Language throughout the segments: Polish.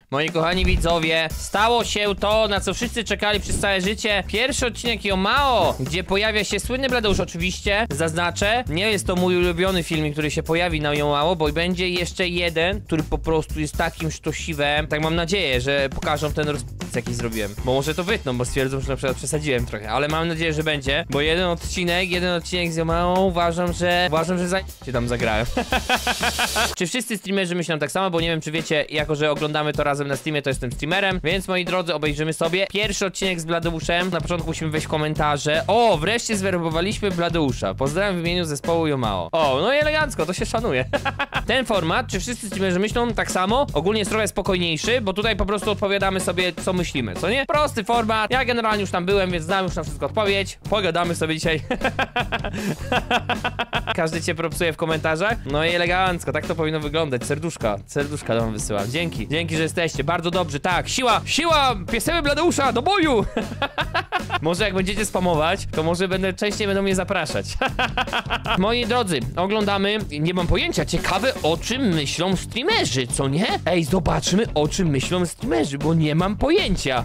Moi kochani widzowie, stało się to, na co wszyscy czekali przez całe życie. Pierwszy odcinek Yomao, gdzie pojawia się słynny Bladeusz oczywiście, zaznaczę. Nie jest to mój ulubiony filmik, który się pojawi na Yomao, bo będzie jeszcze jeden, który po prostu jest takim sztosiwem. Tak mam nadzieję, że pokażą ten rozpis, jaki zrobiłem. Bo może to wytną, bo stwierdzą, że na przykład przesadziłem trochę, ale mam nadzieję, że będzie. Bo jeden odcinek z Yomao uważam, że się tam zagrałem. Czy wszyscy streamerzy myślą tak samo, bo nie wiem, czy wiecie, jako że oglądamy to razem na streamie, to jestem streamerem, więc moi drodzy, obejrzymy sobie pierwszy odcinek z Bladeuszem. Na początku musimy wejść w komentarze. O, wreszcie zwerbowaliśmy Bladeusza. Pozdrawiam w imieniu zespołu Yomao. O, no i elegancko, to się szanuje. Ten format, czy wszyscy streamerzy myślą tak samo? Ogólnie jest trochę spokojniejszy, bo tutaj po prostu odpowiadamy sobie, co myślimy, co nie? Prosty format. Ja generalnie już tam byłem, więc znam już na wszystko odpowiedź. Pogadamy sobie dzisiaj. Każdy cię propsuje w komentarzach. No i elegancko, tak to powinno wyglądać. Serduszka wam wysyłam. Dzięki, że jesteście. Bardzo dobrze, tak. Siła pieseły Bladeusza, do boju! Może jak będziecie spamować, to może częściej będą mnie zapraszać. Moi drodzy, oglądamy. Nie mam pojęcia, ciekawe o czym myślą streamerzy, co nie? Ej, zobaczmy o czym myślą streamerzy, bo nie mam pojęcia.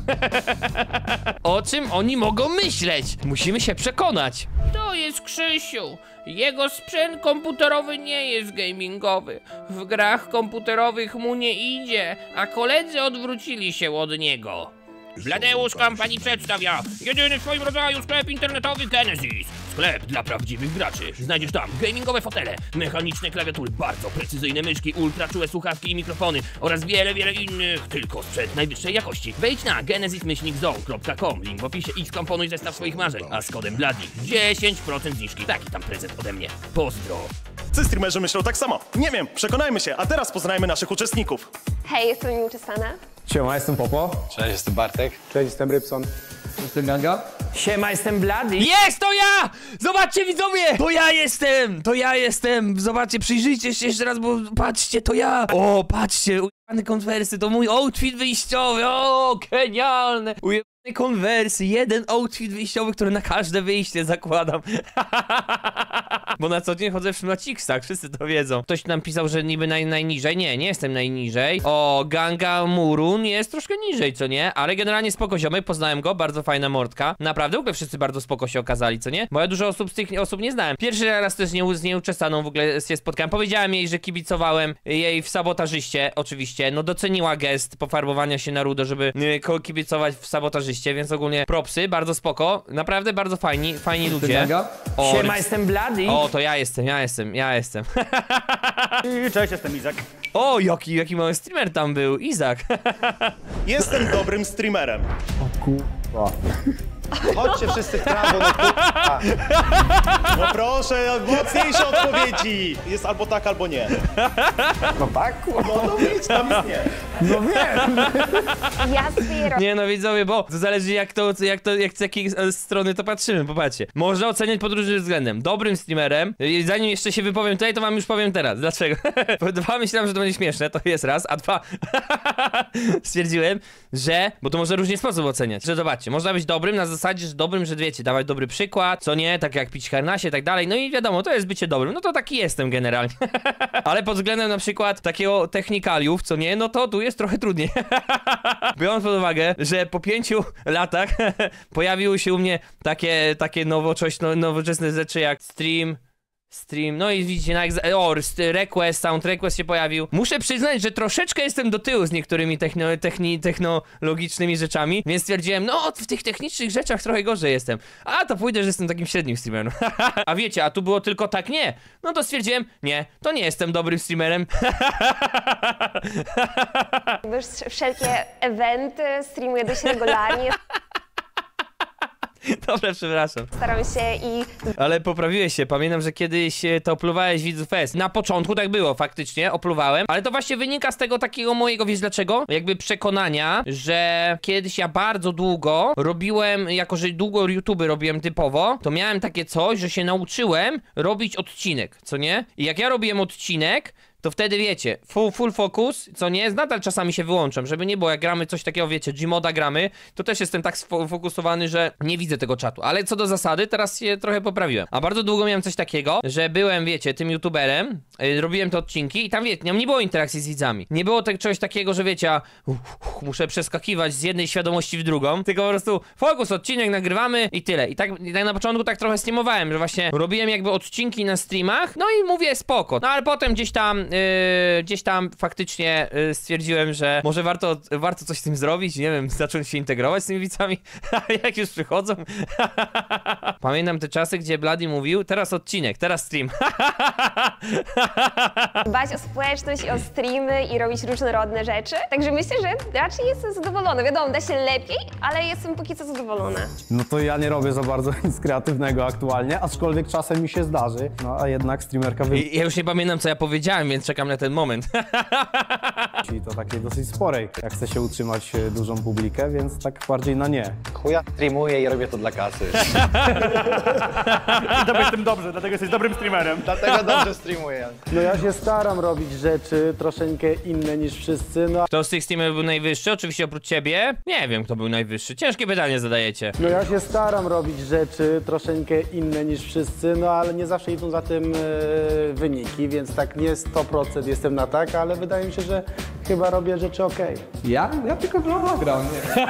O czym oni mogą myśleć? Musimy się przekonać. To jest Krzysiu. Jego sprzęt komputerowy nie jest gamingowy. W grach komputerowych mu nie idzie, a koledzy odwrócili się od niego. Bladeusz Company przedstawia jedyny w swoim rodzaju sklep internetowy Genesis. Sklep dla prawdziwych graczy. Znajdziesz tam gamingowe fotele, mechaniczne klawiatury, bardzo precyzyjne myszki, ultra czułe słuchawki i mikrofony oraz wiele innych, tylko sprzęt najwyższej jakości. Wejdź na genesis-zone.com, link w opisie i skomponuj zestaw swoich marzeń, a z kodem BLADI 10% zniżki. Taki tam prezent ode mnie. Pozdro. Czy streamerzy myślą tak samo? Nie wiem, przekonajmy się, a teraz poznajmy naszych uczestników. Hej, jestem nieuczesana. Siema, jestem Popo. Cześć, jestem Bartek. Cześć, jestem Rybson. Jestem Ganga. Siema, jestem Blady. Jest, to ja! Zobaczcie widzowie! To ja jestem! Zobaczcie, przyjrzyjcie się jeszcze raz, bo patrzcie, to ja! O, patrzcie, ujebane konwersy, to mój outfit wyjściowy, o, genialne! Ujebane konwersy, jeden outfit wyjściowy, który na każde wyjście zakładam. Bo na co dzień chodzę w szmaciksach, wszyscy to wiedzą. Ktoś nam pisał, że niby najniżej. Nie jestem najniżej. O, Ganga Murun jest troszkę niżej, co nie? Ale generalnie spoko ziomek, poznałem go, bardzo fajna mordka. Naprawdę, w ogóle wszyscy bardzo spoko się okazali, co nie? Bo ja dużo osób z tych osób nie znałem. Pierwszy raz też z nieuczesaną w ogóle się spotkałem. Powiedziałem jej, że kibicowałem jej w Sabotażyście, oczywiście. No doceniła gest pofarbowania się na rudo, żeby kibicować w Sabotażyście, więc ogólnie propsy, bardzo spoko. Naprawdę bardzo fajni ludzie. O, siema, jestem Blady. O, to ja jestem. Cześć, jestem Izak. O, jaki mały streamer tam był, Izak. Jestem dobrym streamerem. O kurwa. Chodźcie wszyscy w prawo, no kurwa. No proszę, mocniejsze odpowiedzi. Jest albo tak, albo nie. No tak, kurwa. No to idź, tam jest nie. No wiem. Ja zbieram. Nie no widzowie, bo to zależy jak z jakiej strony to patrzymy, popatrzcie. Można oceniać pod różnym względem. Dobrym streamerem, zanim jeszcze się wypowiem tutaj, to wam już powiem teraz. Dlaczego? Po dwa myślałem, że to będzie śmieszne, to jest raz, a dwa stwierdziłem, że, bo to może różnie sposób oceniać, że zobaczcie, można być dobrym na zasadzie, że dobrym, że wiecie, dawać dobry przykład, co nie, tak jak pić harnasie i tak dalej, no i wiadomo, to jest bycie dobrym, no to taki jestem generalnie. Ale pod względem na przykład takiego technikaliów, co nie, no to tu jest trochę trudniej. Biorąc pod uwagę, że po 5 latach pojawiły się u mnie takie nowoczesne rzeczy jak stream, no i widzicie, sound request się pojawił. Muszę przyznać, że troszeczkę jestem do tyłu z niektórymi technologicznymi rzeczami, więc stwierdziłem, no w tych technicznych rzeczach trochę gorzej jestem. A to pójdę, że jestem takim średnim streamerem. A wiecie, a tu było tylko tak nie. No to stwierdziłem, nie, to nie jestem dobrym streamerem. Wszelkie eventy, streamuję dość regularnie. Dobra, przepraszam. Staram się i... Ale poprawiłeś się, pamiętam, że kiedyś to opluwałeś widzów fest. Na początku tak było, faktycznie, opluwałem, ale to właśnie wynika z tego takiego mojego, wiesz dlaczego? Jakby przekonania, że kiedyś ja bardzo długo robiłem, jako że długo YouTube robiłem typowo, to miałem takie coś, że się nauczyłem robić odcinek, co nie? I jak ja robiłem odcinek, to wtedy wiecie, full focus, co nie, nadal czasami się wyłączam, żeby nie było, jak gramy coś takiego, wiecie, Gmoda gramy, to też jestem tak sfokusowany, że nie widzę tego czatu, ale co do zasady, teraz się trochę poprawiłem. A bardzo długo miałem coś takiego, że byłem, wiecie, tym youtuberem, robiłem te odcinki i tam, wiecie, nie było interakcji z widzami. Nie było czegoś takiego, że wiecie, muszę przeskakiwać z jednej świadomości w drugą, tylko po prostu fokus, odcinek nagrywamy i tyle. I tak na początku tak trochę streamowałem, że właśnie robiłem jakby odcinki na streamach, no i mówię spoko. No ale potem gdzieś tam faktycznie stwierdziłem, że może warto coś z tym zrobić, nie wiem, zacząć się integrować z tymi widzami, jak już przychodzą. Pamiętam te czasy, gdzie Bloody mówił, teraz odcinek, teraz stream. Dbać o społeczność i o streamy i robić różnorodne rzeczy. Także myślę, że raczej jestem zadowolona. Wiadomo, da się lepiej, ale jestem póki co zadowolona. No to ja nie robię za bardzo nic kreatywnego aktualnie, aczkolwiek czasem mi się zdarzy. No a jednak streamerka Ja już nie pamiętam, co ja powiedziałem, więc czekam na ten moment. i to takiej dosyć sporej. Jak chce się utrzymać dużą publikę, więc tak bardziej na nie. Chuja streamuję i robię to dla kasy. I tobie z tym dobrze, dlatego jesteś dobrym streamerem. Dlatego dobrze streamuję. No ja się staram robić rzeczy troszeczkę inne niż wszyscy, no Kto z tych streamerów był najwyższy? Oczywiście oprócz ciebie. Nie wiem, kto był najwyższy. Ciężkie pytanie zadajecie. No ja się staram robić rzeczy troszeczkę inne niż wszyscy, no ale nie zawsze idą za tym wyniki, więc tak nie 100% jestem na tak, ale wydaje mi się, że chyba robię rzeczy okej. Ja tylko w gram, nie.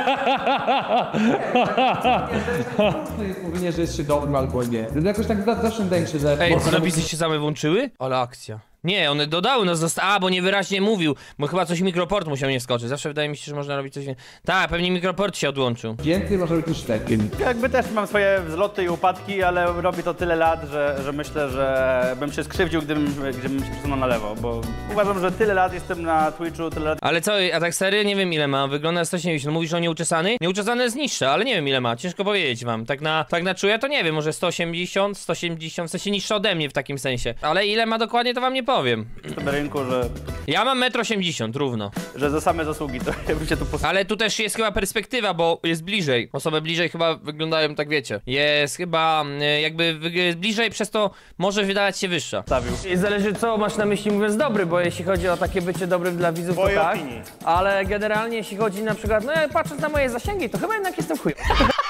To jest mówienie, że jest się dobrym albo nie. Jakoś tak zawsze wydaje mi się, że... Ej, co napisy się same włączyły? Ale akcja. Nie, one dodały nas bo niewyraźnie mówił, bo chyba coś mikroport musiał nie wskoczyć. Zawsze wydaje mi się, że można robić coś więcej. Tak, pewnie mikroport się odłączył. Więcej może być niż lepiej. Jakby też mam swoje wzloty i upadki, ale robię to tyle lat, że myślę, że bym się skrzywdził, gdybym się przesunął na lewo, bo uważam, że tyle lat jestem na Twitchu, tyle lat... Ale co, a tak serio? Nie wiem ile ma, wygląda 170. Mówisz o nieuczesany? Nieuczesany jest niższy, ale nie wiem ile ma, ciężko powiedzieć wam. Tak na czuja to nie wiem, może 180, 170, w sensie niższy ode mnie w takim sensie. Ale ile ma dokładnie to wam nie powiem. na rynku, że... Ja mam 1,80 m równo. Że za same zasługi to ja bym się tu postawił. Ale tu też jest chyba perspektywa, bo jest bliżej. Osoby bliżej chyba wyglądają tak, wiecie. Jest chyba jakby jest bliżej, przez to może wydawać się wyższa. I zależy co masz na myśli mówiąc dobry, bo jeśli chodzi o takie bycie dobrym dla widzów, to Twojej tak. opinii. Ale generalnie jeśli chodzi na przykład, no patrząc na moje zasięgi, to chyba jednak jestem chuj.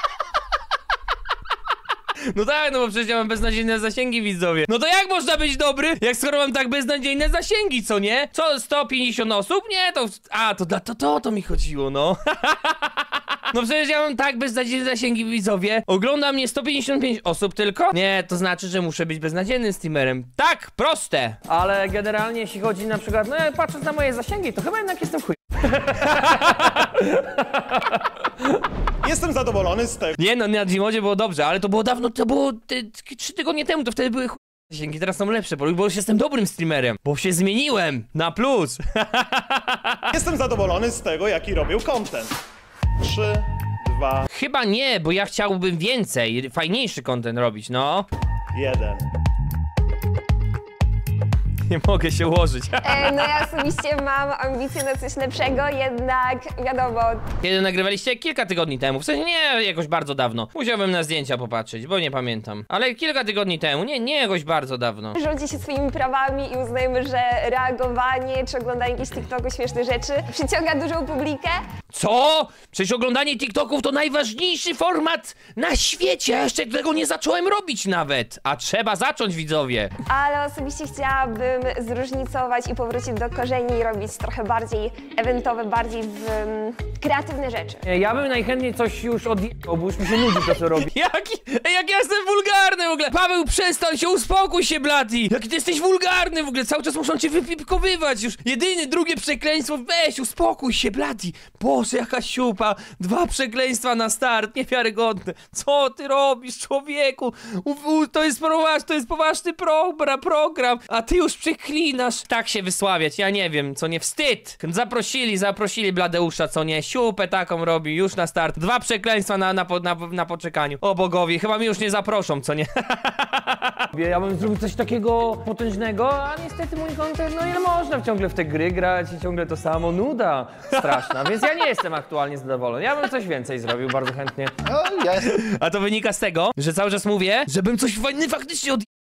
No tak, no bo przecież ja mam beznadziejne zasięgi, widzowie. No to jak można być dobry, jak skoro mam tak beznadziejne zasięgi, co nie? Co, 150 osób? Nie, to... A, to mi chodziło, no. No przecież ja mam tak beznadziejne zasięgi, widzowie. Ogląda mnie 155 osób tylko? Nie, to znaczy, że muszę być beznadziejnym streamerem. Tak, proste. Ale generalnie jeśli chodzi na przykład, no patrząc na moje zasięgi, to chyba jednak jestem chuj. Jestem zadowolony z tego. Nie no, na Gmodzie było dobrze, ale to było dawno, to było 3 tygodnie temu, to wtedy były zasięgi, teraz są lepsze, bo już jestem dobrym streamerem, bo się zmieniłem na plus. Jestem zadowolony z tego, jaki robił content. 3, 2, Chyba nie, bo ja chciałbym więcej, fajniejszy content robić, no. 1. Nie mogę się ułożyć. No ja osobiście mam ambicje na coś lepszego, jednak wiadomo, Kiedy nagrywaliście? Kilka tygodni temu, w sensie nie jakoś bardzo dawno. Musiałbym na zdjęcia popatrzeć, bo nie pamiętam. Ale kilka tygodni temu, nie jakoś bardzo dawno. rządzi się swoimi prawami i uznajemy, że reagowanie czy oglądanie jakichś TikToków, śmiesznych rzeczy przyciąga dużą publikę. Co? Przecież oglądanie TikToków to najważniejszy format na świecie, ja jeszcze tego nie zacząłem robić nawet. A trzeba zacząć, widzowie. Ale osobiście chciałabym zróżnicować i powrócić do korzeni i robić trochę bardziej eventowe, bardziej kreatywne rzeczy. Ja bym najchętniej coś już odjechał, bo już mi się nudzi to co robi. Jak ja jestem wulgarny w ogóle! Paweł, przestań się, uspokój się, Bloody! Jaki ty jesteś wulgarny w ogóle, cały czas muszą cię wypipkowywać już. Jedyne, drugie przekleństwo, weź, uspokój się, Bloody! Boże, jaka siupa, 2 przekleństwa na start, niewiarygodne. Co ty robisz, człowieku? To jest poważny program, a ty już przeklinasz. Tak się wysławiać, ja nie wiem, co nie, wstyd! Zaprosili Bladeusza, co nie, siupę taką robi, już na start. 2 przekleństwa na poczekaniu. O bogowie, chyba mi już nie zaproszą, co nie? Ja bym zrobił coś takiego potężnego, a niestety mój content, no ile można ciągle w te gry grać i ciągle to samo, nuda straszna, więc ja nie jestem aktualnie zadowolony. Ja bym coś więcej zrobił bardzo chętnie. No, ja jestem... A to wynika z tego, że cały czas mówię, żebym coś faktycznie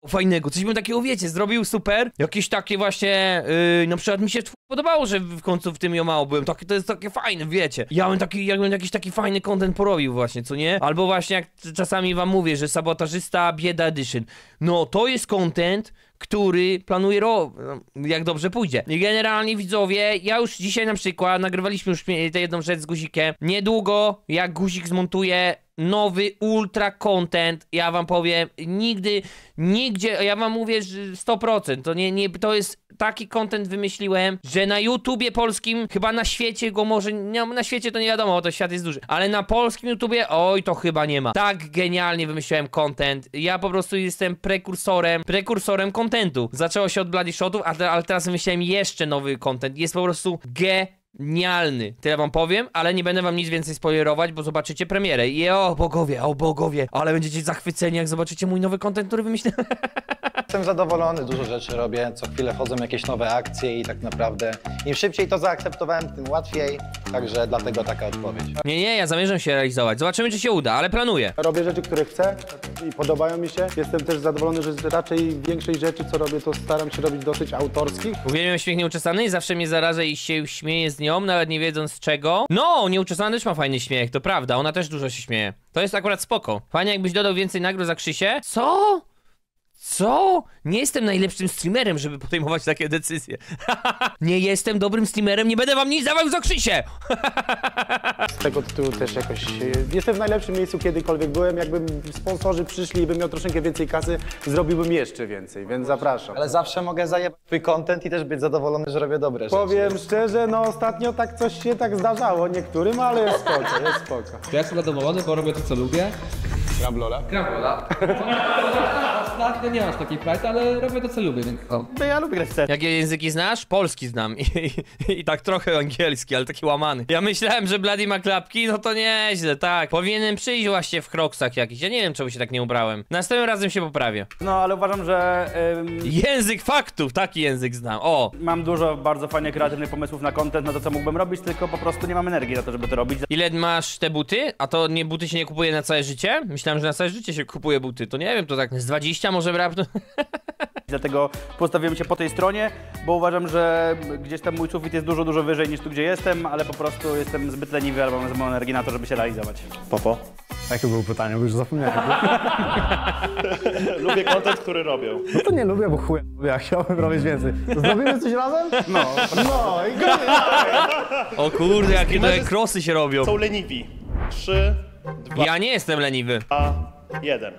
fajnego, coś bym takiego, wiecie, zrobił super, jakieś takie właśnie, na przykład mi się podobało, że w końcu w tym Jomało byłem, to jest takie fajne, wiecie, jakbym jakiś taki fajny content porobił właśnie, co nie? Albo właśnie jak czasami wam mówię, że Sabotażysta Bieda Edition, no to jest content, który planuję jak dobrze pójdzie. I generalnie widzowie, ja już dzisiaj na przykład nagrywaliśmy już tę jedną rzecz z Guzikiem. Niedługo, jak Guzik zmontuje nowy ultra content, ja wam powiem, nigdzie, ja wam mówię, że 100%, to jest taki content wymyśliłem, że na YouTubie polskim, chyba na świecie go może, na świecie to nie wiadomo, bo to świat jest duży, ale na polskim YouTubie, oj, to chyba nie ma. Tak genialnie wymyśliłem content, ja po prostu jestem prekursorem contentu. Zaczęło się od Bloody Shotów, ale teraz wymyśliłem jeszcze nowy content, jest po prostu genialny. Tyle wam powiem, ale nie będę wam nic więcej spoilerować, bo zobaczycie premierę. I o bogowie, ale będziecie zachwyceni, jak zobaczycie mój nowy content, który wymyśliłem. Jestem zadowolony, dużo rzeczy robię, co chwilę wchodzą jakieś nowe akcje i tak naprawdę im szybciej to zaakceptowałem, tym łatwiej, także dlatego taka odpowiedź. Nie, ja zamierzam się realizować. Zobaczymy, czy się uda, ale planuję. Robię rzeczy, które chcę i podobają mi się. Jestem też zadowolony, że raczej większej rzeczy, co robię, to staram się robić dosyć autorskich. Uwielbiam śmiech nieuczesany i zawsze mnie zaraża i się śmieję z nią, nawet nie wiedząc z czego. No, nieuczesana też ma fajny śmiech, to prawda, ona też dużo się śmieje. To jest akurat spoko. Fajnie, jakbyś dodał więcej nagród za Krzysię. Co? Nie jestem najlepszym streamerem, żeby podejmować takie decyzje. Nie jestem dobrym streamerem, nie będę wam nic dawał za Krzysię. Z tego tytułu też jakoś jestem w najlepszym miejscu, kiedykolwiek byłem. Jakbym sponsorzy przyszli i bym miał troszeczkę więcej kasy, zrobiłbym jeszcze więcej, więc zapraszam. Ale zawsze mogę zajebać twój content i też być zadowolony, że robię dobre rzeczy. Powiem szczerze, no ostatnio tak coś się tak zdarzało niektórym, ale jest spoko. To ja jestem zadowolony, bo robię to, co lubię. Gram w Lola. Ostatnio nie masz takiej frajdy, ale robię to, co lubię, więc o. To ja lubię grać w CS. Jakie języki znasz? Polski znam i tak trochę angielski, ale taki łamany. Ja myślałem, że Bloody ma klapki, no to nieźle, tak. Powinienem przyjść właśnie w kroksach jakiś. Ja nie wiem, czemu się tak nie ubrałem. Następnym razem się poprawię. No, ale uważam, że Język faktów, taki język znam. O! mam dużo bardzo fajnych, kreatywnych pomysłów na content, na to, co mógłbym robić, tylko po prostu nie mam energii na to, żeby to robić. Ile masz te buty? A to nie buty się nie kupuje na całe życie? Myślałem, że na całe życie się kupuje buty. To nie wiem, to tak z 20 może brać. Dlatego postawiłem się po tej stronie, bo uważam, że gdzieś tam mój sufit jest dużo wyżej niż tu, gdzie jestem, ale po prostu jestem zbyt leniwy albo mam za mało energii na to, żeby się realizować. Popo. Jakie było pytanie, bo już zapomniałem. Lubię content, który robię. No to nie lubię, bo chuj, ja chciałbym robić więcej. Zrobimy coś razem? No i koniec. O kurde, jakie te krosy się robią. Są leniwi. 3, 2, Ja nie jestem leniwy. 1.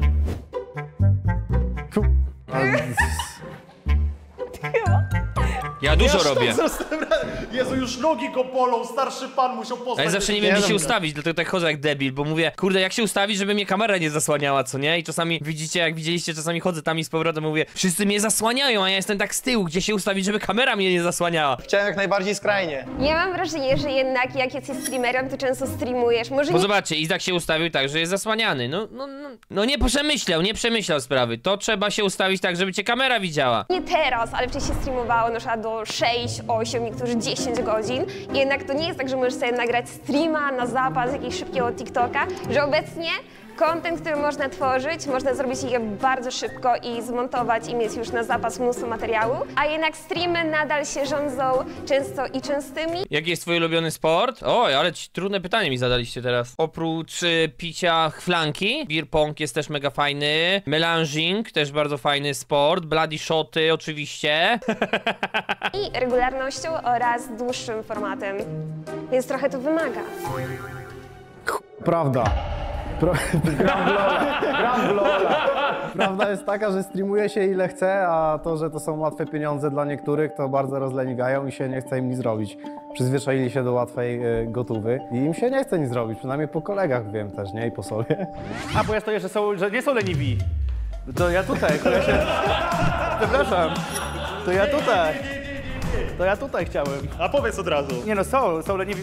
Ja dużo robię. Jezu, już nogi go bolą, starszy pan musiał poznać. Ale zawsze nie wiem, gdzie się ustawić, dlatego tak chodzę jak debil, bo mówię, kurde, jak się ustawić, żeby mnie kamera nie zasłaniała, co nie? I czasami widzicie, jak widzieliście, czasami chodzę tam i z powrotem mówię, wszyscy mnie zasłaniają, a ja jestem tak z tyłu, gdzie się ustawić, żeby kamera mnie nie zasłaniała. Chciałem jak najbardziej skrajnie. Ja mam wrażenie, że jednak jak jesteś streamerem, to często streamujesz. Może Bo nie zobaczcie, Izak się ustawił tak, że jest zasłaniany. No nie przemyślał sprawy. To trzeba się ustawić tak, żeby cię kamera widziała. nie teraz, ale wcześniej streamowało na przykład do 6, 8, niektórzy 10 godzin. I jednak to nie jest tak, że możesz sobie nagrać streama na zapas jakiegoś szybkiego TikToka, że obecnie content, który można tworzyć, można zrobić je bardzo szybko i zmontować i mieć już na zapas mnóstwo materiału, a jednak streamy nadal się rządzą często i częstymi. Jaki jest twój ulubiony sport? Oj, ale trudne pytanie mi zadaliście teraz. Oprócz picia flanki, beer pong jest też mega fajny, melanging też bardzo fajny sport, bloody shoty oczywiście. I regularnością oraz dłuższym formatem, więc trochę to wymaga. Prawda. Gram w Lola. Prawda jest taka, że streamuje się ile chce, a to, że to są łatwe pieniądze dla niektórych, to bardzo rozleniwiają i się nie chce im nic robić. Przyzwyczaili się do łatwej gotówy i im się nie chce nic robić, przynajmniej po kolegach wiem też, nie? I po sobie. A, bo ja stoję, że nie są leniwi. To ja tutaj, to ja się... Przepraszam. To ja tutaj. To ja tutaj chciałem. A powiedz od razu. Nie no, są leniwi.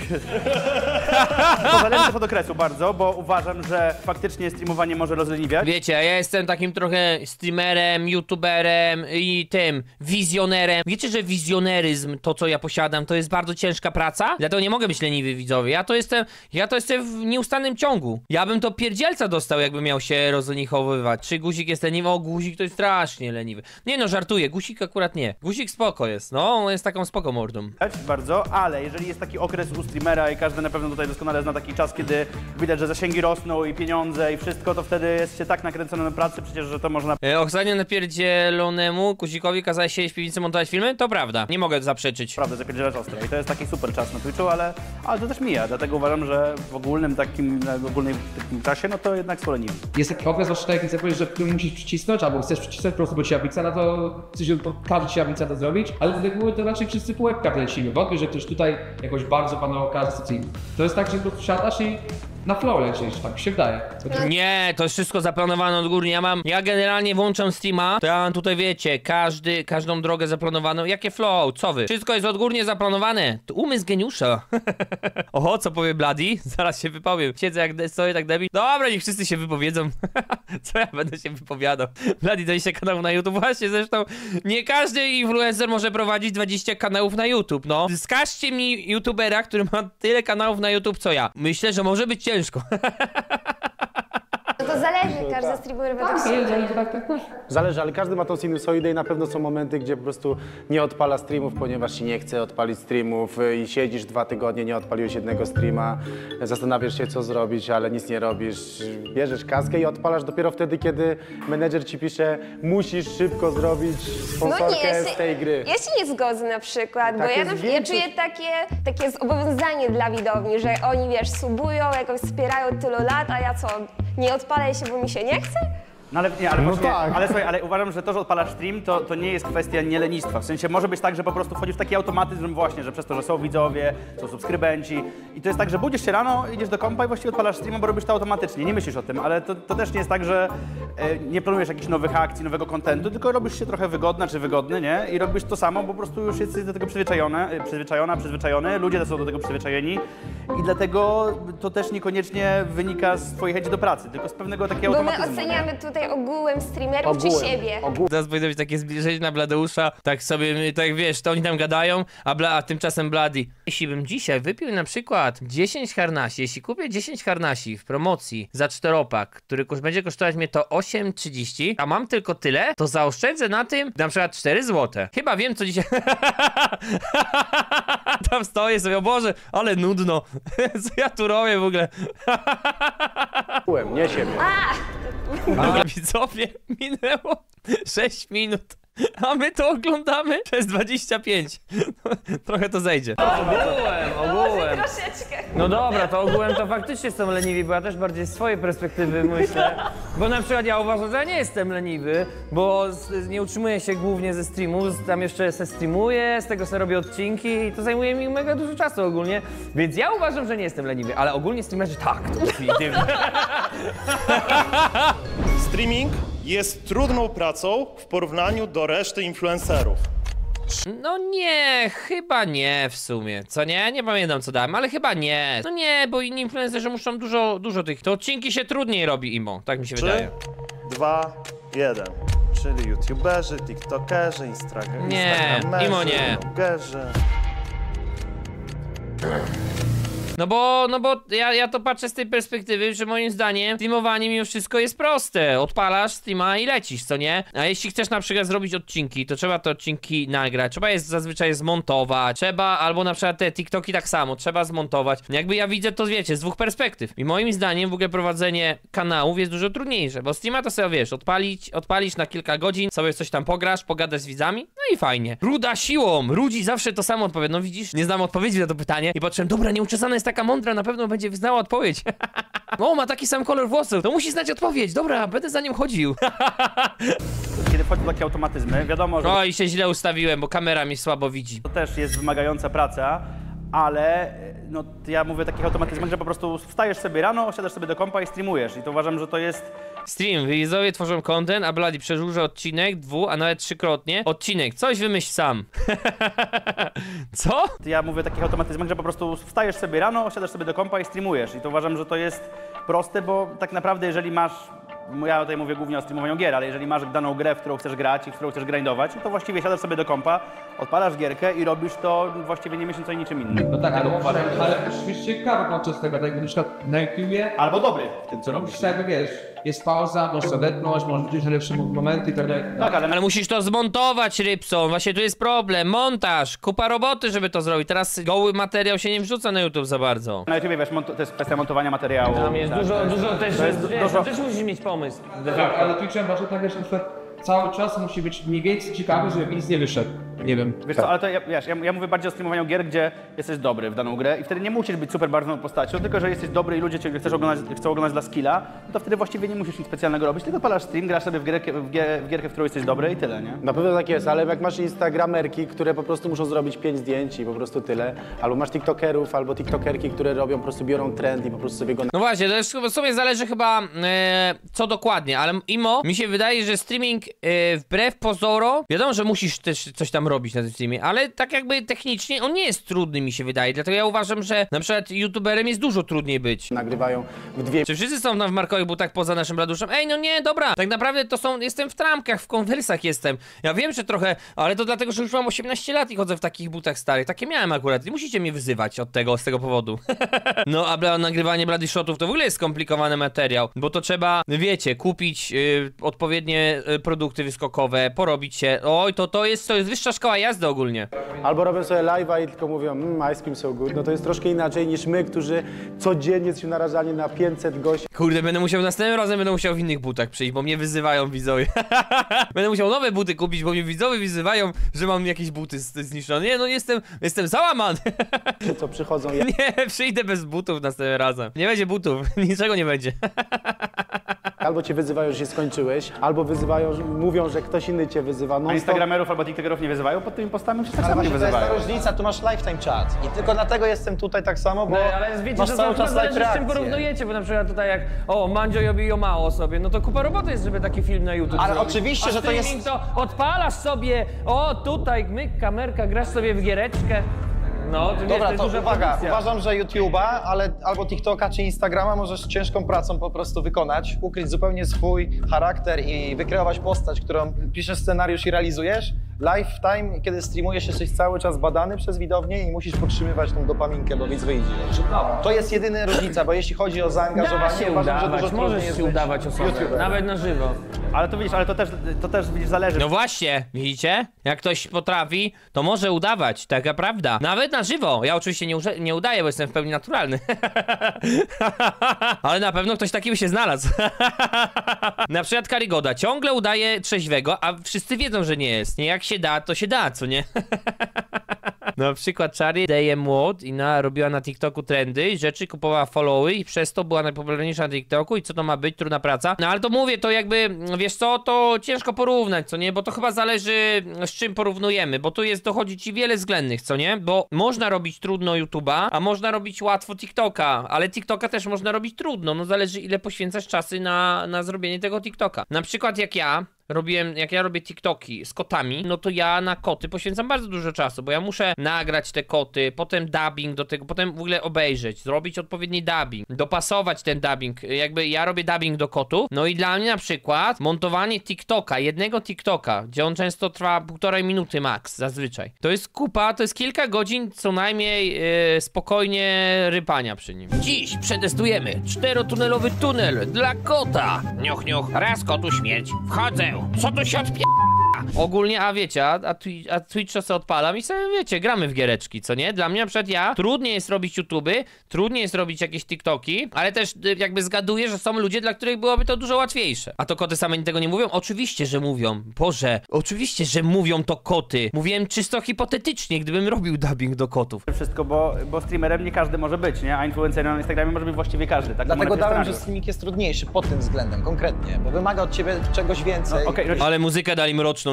To zależy też od okresu bardzo, bo uważam, że faktycznie streamowanie może rozleniwiać. Wiecie, ja jestem takim trochę streamerem, youtuberem i tym wizjonerem. Wiecie, że wizjoneryzm, to co ja posiadam, to jest bardzo ciężka praca? Dlatego nie mogę być leniwy, widzowie. Ja to jestem w nieustannym ciągu. Ja bym to pierdzielca dostał, jakby miał się rozlenichowywać. Czy guzik jest leniwy? O, guzik to jest strasznie leniwy. Nie no, żartuję, guzik akurat nie. Guzik spoko jest, no, on jest taką spoko mordą. Bardzo, ale jeżeli jest taki okres u streamera i każdy na pewno tutaj doskonale zna taki czas, kiedy widać, że zasięgi rosną i pieniądze i wszystko, to wtedy jest się tak nakręcony na pracy przecież, że to można... Oksanie napierdzielonemu guzikowi kazałeś siedzieć w piwnicy, montować filmy? To prawda, nie mogę zaprzeczyć. Naprawdę zapierdzielać ostro i to jest taki super czas na Twitchu, ale to też mija, dlatego uważam, że w ogólnym takim czasie, no to jednak są leniwi. Jest taki okres, zwłaszcza tak jak powiedzieć, że który musisz przycisnąć, albo chcesz przycisnąć po prostu, bo ci aplica na to, każdy ci aplica to zrobić, ale z reguły to raczej wszyscy po łebkach lecimy. Wątpię, że ktoś tutaj jakoś bardzo panował każdy. To jest tak, że po prostu siadasz i na flow lecisz, tak się wydaje. Nie, to jest wszystko zaplanowane odgórnie. Ja generalnie włączam streama, to ja mam tutaj, wiecie, każdą drogę zaplanowaną. Jakie flow? Co wy? Wszystko jest odgórnie zaplanowane. To umysł geniusza. Oho, co powie Bloody? Zaraz się wypowiem. Siedzę jak stoję tak debil. Dobra, niech wszyscy się wypowiedzą. Co ja będę się wypowiadał? Bloody, to się kanał na YouTube. Właśnie, zresztą nie każdy influencer może prowadzić 20 kanałów na YouTube, no. Wskażcie mi youtubera, który ma tyle kanałów na YouTube, co ja. Myślę, że może być ciężko. No to zależy, każdy streamer według siebie. Zależy, ale każdy ma tą sinusoidę i na pewno są momenty, gdzie po prostu nie odpala streamów, ponieważ ci nie chce odpalić streamów i siedzisz 2 tygodnie, nie odpaliłeś jednego streama, zastanawiasz się, co zrobić, ale nic nie robisz. Bierzesz kaskę i odpalasz dopiero wtedy, kiedy menedżer ci pisze, musisz szybko zrobić sponsorkę z tej gry. Ja się nie zgodzę na przykład, Tak bo ja czuję takie zobowiązanie dla widowni, że oni, wiesz, subują, jakoś wspierają tylu lat, a ja co, nie odpalę się, bo mi się nie chce? No ale nie, ale, ale słuchaj, ale uważam, że to, że odpalasz stream, to nie jest kwestia nielenistwa. W sensie może być tak, że po prostu wchodzisz w taki automatyzm właśnie, że przez to, że są widzowie, są subskrybenci i to jest tak, że budzisz się rano, idziesz do kompa i właściwie odpalasz streama, bo robisz to automatycznie, nie myślisz o tym, ale to też nie jest tak, że nie planujesz jakichś nowych akcji, nowego kontentu, tylko robisz się trochę wygodna czy wygodny, nie? I robisz to samo, bo po prostu już jesteś do tego przyzwyczajony, ludzie też są do tego przyzwyczajeni i dlatego to też niekoniecznie wynika z twojej chęci do pracy, tylko z pewnego takiego Bo my automatyzmu. oceniamy tutaj ogółem streamerów czy siebie. Teraz powinno być takie zbliżenie na Bladeusza, tak sobie, tak wiesz, to oni tam gadają, a tymczasem Bloody. Jeśli bym dzisiaj wypił na przykład 10 harnasi, jeśli kupię 10 harnasi w promocji za 4-pak, który będzie kosztować mnie to 8,30, a mam tylko tyle, to zaoszczędzę na tym na przykład 4 zł. Chyba wiem, co dzisiaj... Tam stoję sobie, o Boże, ale nudno. Co ja tu robię w ogóle? Nie siebie. Dobra, widzowie, minęło 6 minut, a my to oglądamy przez 25. Trochę to zejdzie. Ogółem. Troszeczkę. No dobra, to ogółem to faktycznie są leniwi, bo ja też bardziej z swojej perspektywy myślę. Bo na przykład ja uważam, że ja nie jestem leniwy, bo nie utrzymuję się głównie ze streamów, tam jeszcze se streamuję, z tego sobie robię odcinki i to zajmuje mi mega dużo czasu ogólnie. Więc ja uważam, że nie jestem leniwy, ale ogólnie streamerzy tak, to definitywnie. Streaming jest trudną pracą w porównaniu do reszty influencerów. No nie, chyba nie w sumie. Co nie? Nie pamiętam co dałem, ale chyba nie. No nie, bo inni influencerzy muszą dużo tych... To odcinki się trudniej robi, Imo. Tak mi się 3, wydaje. 2, 1. Czyli youtuberzy, tiktokerzy, instagramerzy, Nie, Imo nie. vlogerzy. No bo ja to patrzę z tej perspektywy, że moim zdaniem streamowanie mimo wszystko jest proste. Odpalasz streama i lecisz, co nie? A jeśli chcesz na przykład zrobić odcinki, to trzeba te odcinki nagrać, trzeba je zazwyczaj zmontować, albo na przykład te TikToki tak samo, trzeba zmontować. Jakby ja widzę to, wiecie, z 2 perspektyw. I moim zdaniem w ogóle prowadzenie kanałów jest dużo trudniejsze, bo streama to sobie, wiesz, odpalić na kilka godzin, sobie coś tam pograsz, pogadasz z widzami, no i fajnie. Ruda siłą, Rudzi zawsze to samo odpowie. No widzisz, nie znam odpowiedzi na to pytanie i patrzyłem, dobra, nieuczesana jest taka mądra, na pewno będzie znała odpowiedź. O, ma taki sam kolor włosów, to musi znać odpowiedź. Dobra, będę za nim chodził. Kiedy wchodzą takie automatyzmy, wiadomo, że O, i się źle ustawiłem, bo kamera mi słabo widzi. to też jest wymagająca praca, ale no, ja mówię o takich automatyzmach, że po prostu wstajesz sobie rano, siadasz sobie do kompa i streamujesz i to uważam, że to jest... Stream, widzowie tworzą content, a Bloody przedłuża odcinek, a nawet 3-krotnie. Odcinek, coś wymyśl sam. Co? Ja mówię o takich automatyzmach, że po prostu wstajesz sobie rano, siadasz sobie do kompa i streamujesz i to uważam, że to jest proste, bo tak naprawdę jeżeli masz... Ja tutaj mówię głównie o streamowaniu gier, ale jeżeli masz daną grę, w którą chcesz grać i w którą chcesz grindować, to właściwie siadasz sobie do kompa, odpalasz gierkę i robisz to właściwie nie myśląc o niczym innym. No tak, ale już ciekawe podczas tego, tak jak na przykład na YouTubie, Albo dobry w tym, co robisz. tak wiesz, jest pauza, możesz odetchnąć, możesz wrócić na lepsze momenty i tak dalej. Tak, Ale musisz to zmontować, Rybson, właśnie tu jest problem, montaż, kupa roboty, żeby to zrobić. Teraz goły materiał się nie wrzuca na YouTube za bardzo. Na YouTubie, wiesz, to jest kwestia montowania materiału. Tam jest tak, dużo też, to jest dużo... też musisz mieć pomysł. Tak, ale tu trzeba właśnie tak, że na przykład cały czas musi być mniej więcej ciekawy, żeby nic nie wyszedł. Nie wiem. Wiesz co, ale to ja mówię bardziej o streamowaniu gier, gdzie jesteś dobry w daną grę i wtedy nie musisz być super barwną postacią, tylko że jesteś dobry i ludzie cię chcą oglądać dla skilla, no to wtedy właściwie nie musisz nic specjalnego robić, tylko odpalasz stream, grasz sobie w gierkę, w którą jesteś dobry i tyle, nie? Na pewno tak jest, ale jak masz instagramerki, które po prostu muszą zrobić 5 zdjęć i po prostu tyle, albo masz tiktokerów, albo tiktokerki, które robią, po prostu biorą trend i po prostu sobie go... No właśnie, to już w sumie zależy chyba co dokładnie, ale mi się wydaje, że streaming wbrew pozorom, wiadomo, że musisz też coś tam robić na tym streamie, ale tak jakby technicznie on nie jest trudny, mi się wydaje, dlatego ja uważam, że na przykład youtuberem jest dużo trudniej być. Nagrywają w 2 Czy wszyscy są tam w markowych butach poza naszym Bladuszem? Ej, no nie, dobra, tak naprawdę to jestem w trampkach, w konwersach jestem. Ja wiem, że trochę, ale to dlatego, że już mam 18 lat i chodzę w takich butach starych, takie miałem akurat, nie musicie mnie wyzywać z tego powodu. No, a nagrywanie Bloody Shotów to w ogóle jest skomplikowany materiał, bo to trzeba, wiecie, kupić odpowiednie produkty wyskokowe, porobić się, oj, to jest wyższa szkoła jazdy ogólnie. Albo robią sobie live'a i tylko mówią, ice cream so good. No to jest troszkę inaczej niż my, którzy codziennie jesteśmy narażani na 500 gości. Kurde, następnym razem będę musiał w innych butach przyjść, bo mnie wyzywają widzowie. Będę musiał nowe buty kupić, bo mnie widzowie wyzywają, że mam jakieś buty zniszczone. Nie, no jestem załamany. Co przychodzą... Nie, przyjdę bez butów następnym razem. Nie będzie butów, niczego nie będzie. Albo cię wyzywają, że się skończyłeś, albo mówią, że ktoś inny cię wyzywa. A instagramerów albo tiktokerów nie wyzywają pod tymi postami? Przecież tak Ale samo nie właśnie to jest wyzywają. ta różnica, tu masz lifetime chat i tylko dlatego jestem tutaj tak samo, bo No, ale wiecie, masz że cały to czas zależy, live z czym reakcje. porównujecie, bo na przykład tutaj jak Mandzio robi mało sobie, no to kupa roboty jest, żeby taki film na YouTube Ale zrobić. oczywiście, A że to jest- streaming to odpalasz sobie, tutaj myk, kamerka, grasz sobie w giereczkę. No, to Dobra, jest to duża uwaga, produkcja. uważam, że YouTube'a, albo TikToka czy Instagrama możesz ciężką pracą po prostu wykonać, ukryć zupełnie swój charakter i wykreować postać, którą piszesz scenariusz i realizujesz. Lifetime, kiedy streamujesz, jesteś cały czas badany przez widownię i musisz podtrzymywać tą dopaminkę, bo widz wyjdzie. To jest jedyna różnica, bo jeśli chodzi o Da zaangażowanie, się uważam, że udawać, dużo trudniej możesz jest się być udawać osobę, YouTuberem. nawet na żywo. Ale to widzisz, ale to też widzisz, zależy. No właśnie, widzicie? Jak ktoś potrafi, to może udawać, taka prawda. Nawet na żywo. Ja oczywiście nie udaję, bo jestem w pełni naturalny. Ale na pewno ktoś taki by się znalazł. Na przykład Karygoda ciągle udaje trzeźwego, a wszyscy wiedzą, że nie jest. Nie, jak się da, to się da, co nie? Na przykład Chari daje młot i robiła na TikToku trendy, rzeczy, kupowała followy i przez to była najpopularniejsza na TikToku i co to ma być? Trudna praca. No ale to mówię, to jakby, wiesz co, to ciężko porównać, co nie? Bo to chyba zależy z czym porównujemy, bo tu dochodzi ci wiele względnych, co nie? Bo można robić trudno YouTube'a, a można robić łatwo TikToka, ale TikToka też można robić trudno, no zależy ile poświęcasz czasy na zrobienie tego TikToka. Na przykład jak ja robię TikToki z kotami, no to ja na koty poświęcam bardzo dużo czasu, bo ja muszę nagrać te koty, potem dubbing do tego, potem w ogóle obejrzeć, zrobić odpowiedni dubbing, dopasować ten dubbing, jakby ja robię dubbing do kotów, no i dla mnie na przykład montowanie TikToka, jednego TikToka, gdzie on często trwa 1,5 minuty max, zazwyczaj. To jest kupa, to jest kilka godzin co najmniej spokojnie rypania przy nim. Dziś przetestujemy 4-tunelowy tunel dla kota. Nioch, nioch, raz kotu śmierć, wchodzę. Co tu się odpie... Ogólnie, a wiecie, a Twitch to sobie odpalam i sobie, wiecie, gramy w giereczki, co nie? Dla mnie na przykład trudniej jest robić YouTube'y, trudniej jest robić jakieś TikToki, ale też jakby zgaduję, że są ludzie, dla których byłoby to dużo łatwiejsze. A to koty same tego nie mówią? Oczywiście, że mówią. Boże, oczywiście, że mówią to koty. Mówiłem czysto hipotetycznie, gdybym robił dubbing do kotów. Wszystko, bo streamerem nie każdy może być, nie? A influencerem na Instagramie może być właściwie każdy. Tak Dlatego dałem, że scenariusz. streaming jest trudniejszy pod tym względem, konkretnie, bo wymaga od ciebie czegoś więcej. No, okej, Ale muzykę dali mroczną,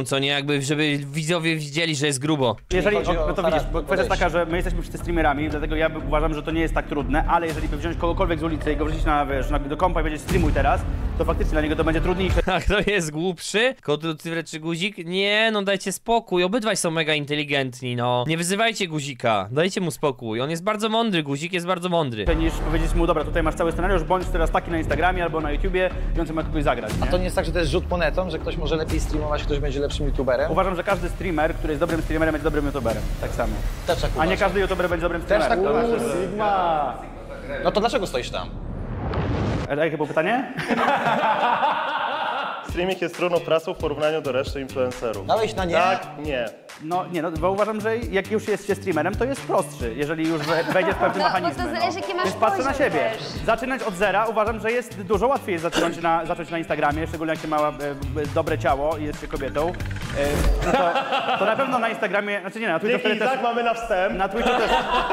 co nie? Jakby, żeby widzowie widzieli, że jest grubo. Jeżeli, chodzi o no to widzisz, bo kwestia jest taka, że my jesteśmy wszyscy streamerami, dlatego ja uważam, że to nie jest tak trudne, ale jeżeli by wziąć kogokolwiek z ulicy i go wrzucić na, wiesz, do kompa i będzie streamuj teraz, to faktycznie dla niego to będzie trudniejsze. A kto jest głupszy? Cyfrę czy guzik? Nie, no dajcie spokój, obydwaj są mega inteligentni, no. Nie wyzywajcie guzika, dajcie mu spokój, on jest bardzo mądry, guzik jest bardzo mądry. Niż powiedzieć mu, dobra, tutaj masz cały scenariusz, bądź teraz taki na Instagramie albo na YouTubie i on sobie ma kogoś zagrać, nie? A to nie jest tak, że to jest rzut monetą, że ktoś może lepiej streamować, ktoś będzie lepszym youtuberem? Uważam, że każdy streamer, który jest dobrym streamerem, będzie dobrym youtuberem. Tak samo. Też tak A nie uważam. każdy youtuber będzie dobrym Też streamerem. tak To uważam. znaczy, że- Sigma! No to dlaczego stoisz tam? A jakie było pytanie? Streaming jest trudną pracą w porównaniu do reszty influencerów. Dałeś na nie? Tak, nie. No nie, no bo uważam, że jak już jest się streamerem, to jest prostszy, jeżeli już wejdzie w pewne No, bo to mechanizmy. zależy, jaki masz Więc patrzę na poziom siebie. też. Zaczynać od zera uważam, że jest dużo łatwiej jest zacząć na Instagramie, szczególnie jak się ma dobre ciało i jest się kobietą. No to na pewno na Instagramie, znaczy nie, na Twitchu Dzięki, wtedy też... Izak, mamy na wstęp. Na Twitchu też.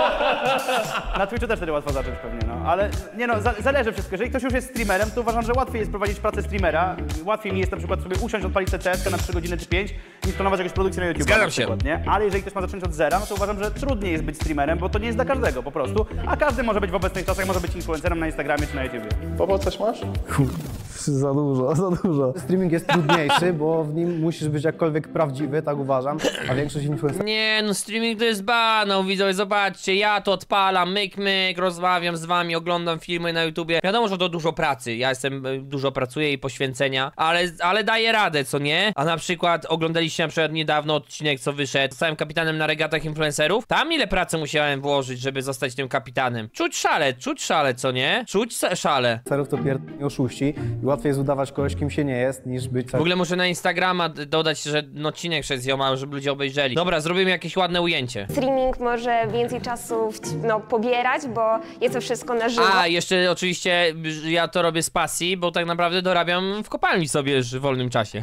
Na Twitchu też wtedy łatwo zacząć pewnie, no. Ale nie no, zależy wszystko. Jeżeli ktoś już jest streamerem, to uważam, że łatwiej jest prowadzić pracę streamera. Łatwiej mi jest na przykład sobie usiąść, odpalić CS na 3 godziny czy 5, niż planować jakąś produkcję na YouTube. Zgadzam na przykład, się. nie? Ale jeżeli ktoś ma zacząć od zera, no to uważam, że trudniej jest być streamerem, bo to nie jest dla każdego po prostu. A każdy może być w obecnych czasach, może być influencerem na Instagramie czy na YouTubie. Popo, coś masz? Za dużo, za dużo. Streaming jest trudniejszy, bo w nim musisz być jakkolwiek prawdziwy, tak uważam, a większość influencerów Nie, no streaming to jest banał, widzowie, zobaczcie, ja to odpalam, myk, rozmawiam z wami, oglądam filmy na YouTubie. Wiadomo, że to dużo pracy, ja dużo pracuję i poświęcenia, ale daję radę, co nie? A na przykład oglądaliście na przykład niedawno odcinek, co wyszedł, zostałem kapitanem na regatach influencerów. Tam ile pracy musiałem włożyć, żeby zostać tym kapitanem. Czuć szale, co nie? Czuć szale. to pierdolni oszuści i łatwiej jest udawać kogoś, kim się nie jest, niż być W ogóle muszę na Instagrama dodać, że odcinek szedł z Joma, żeby ludzie obejrzeli. Dobra, zrobimy jakieś ładne ujęcie. Streaming może więcej czasu pobierać, bo jest to wszystko na żywo. A, jeszcze oczywiście ja to robię z pasji, bo tak naprawdę dorabiam w kopalni sobie w wolnym czasie.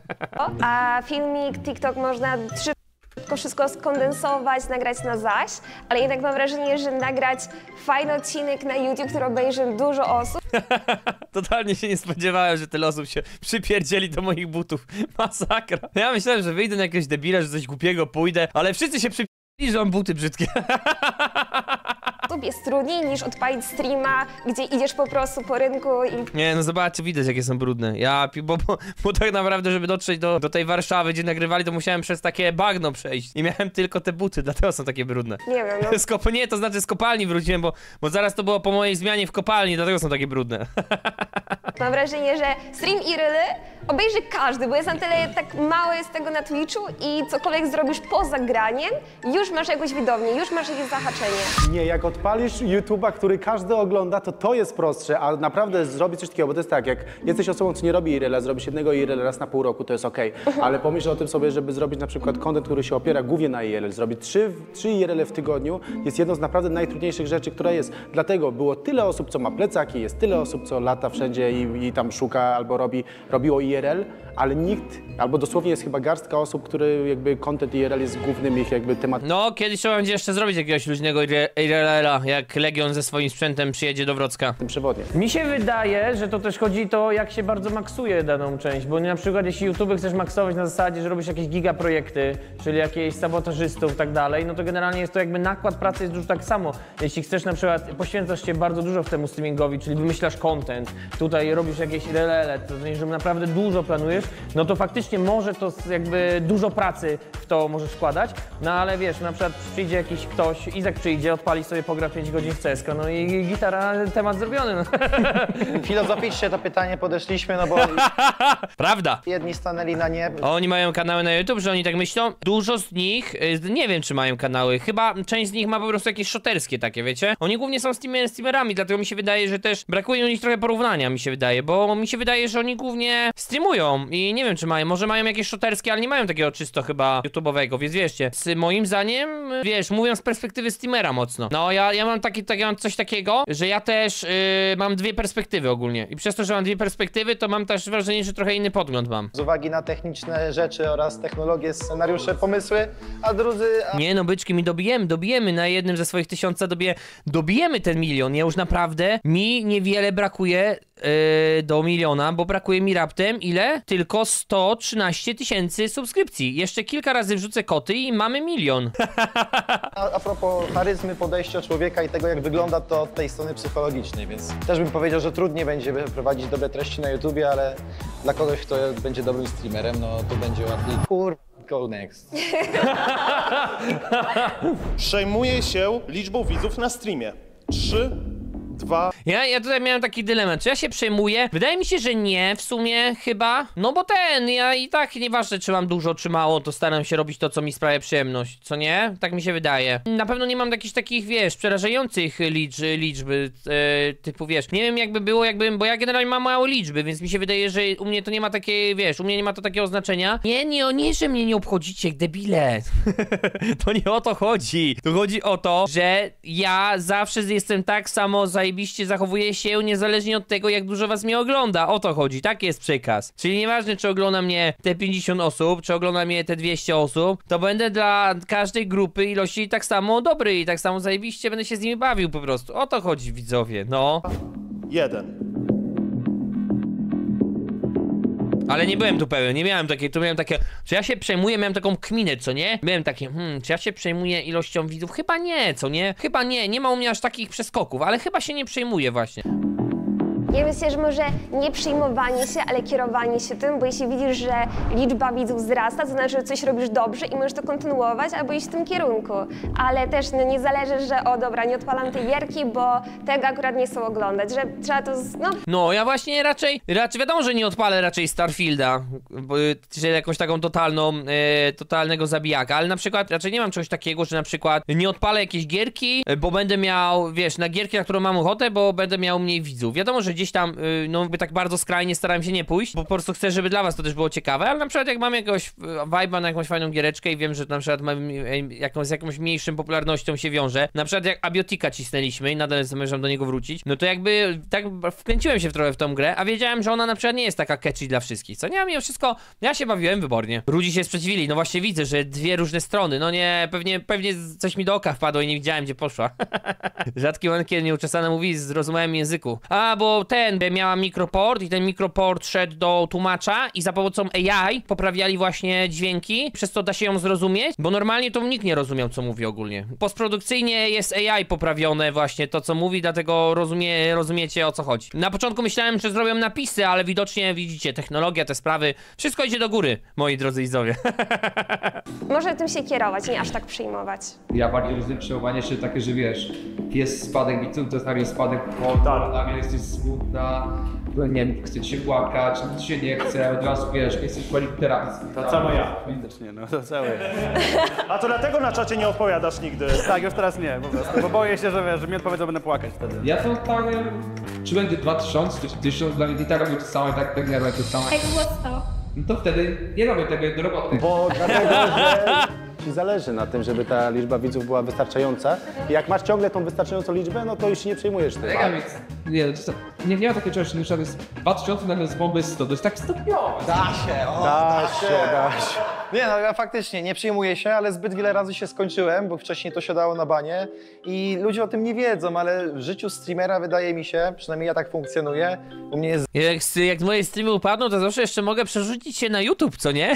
A filmik, TikTok można szybko wszystko skondensować, nagrać na zaś, ale jednak mam wrażenie, że nagrać fajny odcinek na YouTube, który obejrzy dużo osób, Totalnie się nie spodziewałem, że tyle osób się przypierdzieli do moich butów. Masakra. Ja myślałem, że wyjdę na jakiegoś debila, że coś głupiego pójdę, ale wszyscy się przypierdzieli, że mam buty brzydkie. jest trudniej niż odpalić streama, gdzie idziesz po prostu po rynku i Nie, no zobaczcie, widać jakie są brudne. Bo tak naprawdę, żeby dotrzeć do tej Warszawy, gdzie nagrywali, to musiałem przez takie bagno przejść. Nie miałem tylko te buty, dlatego są takie brudne. nie wiem, no. Nie, to znaczy z kopalni wróciłem, bo zaraz to było po mojej zmianie w kopalni, dlatego są takie brudne. Mam wrażenie, że stream i ryly obejrzy każdy, bo jest na tyle tak mało jest tego na Twitchu i cokolwiek zrobisz poza graniem, już masz jakąś widownię, już masz jakieś zahaczenie. Nie, jak odpalisz YouTube'a, który każdy ogląda, to jest prostsze, a naprawdę zrobić coś takiego, bo to jest tak, jak jesteś osobą, co nie robi IRL-a, zrobisz jednego IRL raz na pół roku, to jest okej. Ale pomyśl o tym sobie, żeby zrobić na przykład content, który się opiera głównie na IRL, zrobić 3 IRL w tygodniu jest jedną z naprawdę najtrudniejszych rzeczy, która jest. Dlatego było tyle osób, co ma plecaki, jest tyle osób, co lata wszędzie i tam szuka albo robiło IRL, ale nikt, albo dosłownie jest chyba garstka osób, który jakby content IRL jest głównym ich jakby tematem. No, kiedyś trzeba będzie jeszcze zrobić jakiegoś luźnego IRL-a, jak Legion ze swoim sprzętem przyjedzie do Wrocka. Przewodnie. Mi się wydaje, że to też chodzi to, jak się bardzo maksuje daną część, bo na przykład jeśli YouTube chcesz maksować na zasadzie, że robisz jakieś gigaprojekty, czyli jakieś sabotażystów i tak dalej, no to generalnie jest to jakby nakład pracy jest dużo tak samo. Jeśli chcesz na przykład, poświęcasz się bardzo dużo w temu streamingowi, czyli wymyślasz content, tutaj robisz jakieś IRL-e, to znaczy, że naprawdę dużo planujesz, no to faktycznie może to jakby dużo pracy w to możesz wkładać, no ale wiesz, na przykład przyjdzie jakiś ktoś, Izak przyjdzie, odpali sobie, pogra 5 godzin w CS:GO, no i gitara, temat zrobiony. No. Filozoficznie to pytanie podeszliśmy, no bo Prawda. jedni stanęli na nie. Oni mają kanały na YouTube, że oni tak myślą? Dużo z nich, nie wiem czy mają kanały, chyba część z nich ma po prostu jakieś szoterskie takie, wiecie? Oni głównie są streamerami, dlatego mi się wydaje, że też brakuje u nich trochę porównania, mi się wydaje, bo mi się wydaje, że oni głównie streamują i nie wiem czy mają, może mają jakieś szoterskie, ale nie mają takiego czysto chyba YouTube'owego, więc wierzcie, moim zdaniem, wiesz, mówią z perspektywy streamera mocno. No ja mam mam coś takiego, że ja też mam dwie perspektywy ogólnie i przez to, że mam dwie perspektywy, to mam też wrażenie, że trochę inny podgląd mam. Z uwagi na techniczne rzeczy oraz technologie, scenariusze, pomysły, a drudzy... Nie no, byczki, mi dobijemy na jednym ze swoich 1000, dobijemy ten 1 000 000. Ja już naprawdę, mi niewiele brakuje, do miliona, bo brakuje mi raptem ile? Tylko 113 000 subskrypcji. Jeszcze kilka razy wrzucę koty i mamy 1 000 000. A propos charyzmy, podejścia człowieka i tego, jak wygląda to od tej strony psychologicznej, więc też bym powiedział, że trudniej będzie prowadzić dobre treści na YouTubie, ale dla kogoś, kto będzie dobrym streamerem, no to będzie łatwiej. Go next. Przejmuję się liczbą widzów na streamie. 3, 2... Ja tutaj miałem taki dylemat, czy ja się przejmuję? Wydaje mi się, że nie, w sumie chyba. No bo ja i tak, nieważne czy mam dużo, czy mało, to staram się robić to, co mi sprawia przyjemność, co nie? Tak mi się wydaje. Na pewno nie mam jakichś takich, wiesz, przerażających liczby, typu, wiesz, nie wiem jakby było, bo ja generalnie mam małe liczby, więc mi się wydaje, że u mnie to nie ma takiej, wiesz, u mnie nie ma to takiego znaczenia. Nie, że mnie nie obchodzicie, debile. To nie o to chodzi. Tu chodzi o to, że ja zawsze jestem tak samo zajebiście zachowuję się niezależnie od tego, jak dużo was mnie ogląda. O to chodzi, tak jest przekaz. Czyli nieważne, czy ogląda mnie te 50 osób, czy ogląda mnie te 200 osób, to będę dla każdej grupy ilości tak samo dobry i tak samo zajebiście będę się z nimi bawił po prostu. O to chodzi, widzowie, no. 1. Ale nie byłem tu pewien, nie miałem takie, tu miałem takie, czy ja się przejmuję, miałem taką kminę, co nie? Miałem takie, czy ja się przejmuję ilością widzów? Chyba nie, co nie? Chyba nie ma u mnie aż takich przeskoków, ale chyba się nie przejmuję właśnie. Ja myślę, że może nie przejmowanie się, ale kierowanie się tym, bo jeśli widzisz, że liczba widzów wzrasta, to znaczy, że coś robisz dobrze i możesz to kontynuować albo iść w tym kierunku. Ale też nie zależy, że o dobra, nie odpalam tej gierki, bo tego akurat nie chcą oglądać, że trzeba to, No, ja właśnie raczej wiadomo, że nie odpalę raczej Starfielda, czy jakąś taką totalnego zabijaka, ale na przykład raczej nie mam czegoś takiego, że na przykład nie odpalę jakiejś gierki, bo będę miał, wiesz, na gierki, na którą mam ochotę, bo będę miał mniej widzów. Wiadomo, że gdzieś tam, no jakby tak bardzo skrajnie starałem się nie pójść, bo po prostu chcę, żeby dla was to też było ciekawe, ale na przykład jak mam jakiegoś vibe'a na jakąś fajną giereczkę i wiem, że na przykład z jakąś mniejszą popularnością się wiąże, na przykład jak Abiotika cisnęliśmy i nadal zamierzam do niego wrócić, no to jakby tak wkręciłem się trochę w tą grę, a wiedziałem, że ona na przykład nie jest taka catchy dla wszystkich, co nie? A mimo wszystko, ja się bawiłem wybornie. Ludzi się sprzeciwili, no właśnie widzę, że dwie różne strony, no nie, pewnie coś mi do oka wpadło i nie widziałem, gdzie poszła. Rzadki moment, kiedy nieuczesana mówi w zrozumiałym języku. A, bo miała mikroport i ten mikroport szedł do tłumacza i za pomocą AI poprawiali właśnie dźwięki, przez co da się ją zrozumieć, bo normalnie to nikt nie rozumiał, co mówi ogólnie. Postprodukcyjnie jest AI poprawione właśnie to, co mówi, dlatego rozumiecie, o co chodzi. Na początku myślałem, że zrobią napisy, ale widocznie widzicie, technologia, te sprawy, wszystko idzie do góry, moi drodzy widzowie. Może tym się kierować, nie aż tak przejmować. Ja bardziej rozumiem przejmowanie się takie, że wiesz, jest spadek widzów, to jest nagle spadek nagle jesteś smutna, nie wiem, chce ci się płakać, nic się nie chce, od razu wiesz, jesteś w terapii. To całe ja. Widocznie, no to całe ja. A to dlatego na czacie nie odpowiadasz nigdy. Tak, już teraz nie, po prostu, bo boję się, że wiesz, że mi odpowiedzą, będę płakać wtedy. Ja to tak, czy będzie 2000, czy 1000, dla mnie i tak robię to samo, tak nie robię to samo. Jak było No to wtedy nie robię tego do roboty. Bo dlatego, że ci zależy na tym, żeby ta liczba widzów była wystarczająca. I jak masz ciągle tą wystarczającą liczbę, no to już się nie przejmujesz tym. Nie ma takiego czegoś, że na przykład jest 2000, nagle z bomby 100, to jest tak stopniowe. Da się. Nie no, ja faktycznie nie przejmuję się, ale zbyt wiele razy się skończyłem, bo wcześniej to siadało na banie i ludzie o tym nie wiedzą, ale w życiu streamera wydaje mi się, przynajmniej ja tak funkcjonuję, u mnie jest... Jak moje streamy upadną, to zawsze jeszcze mogę przerzucić się na YouTube, co nie?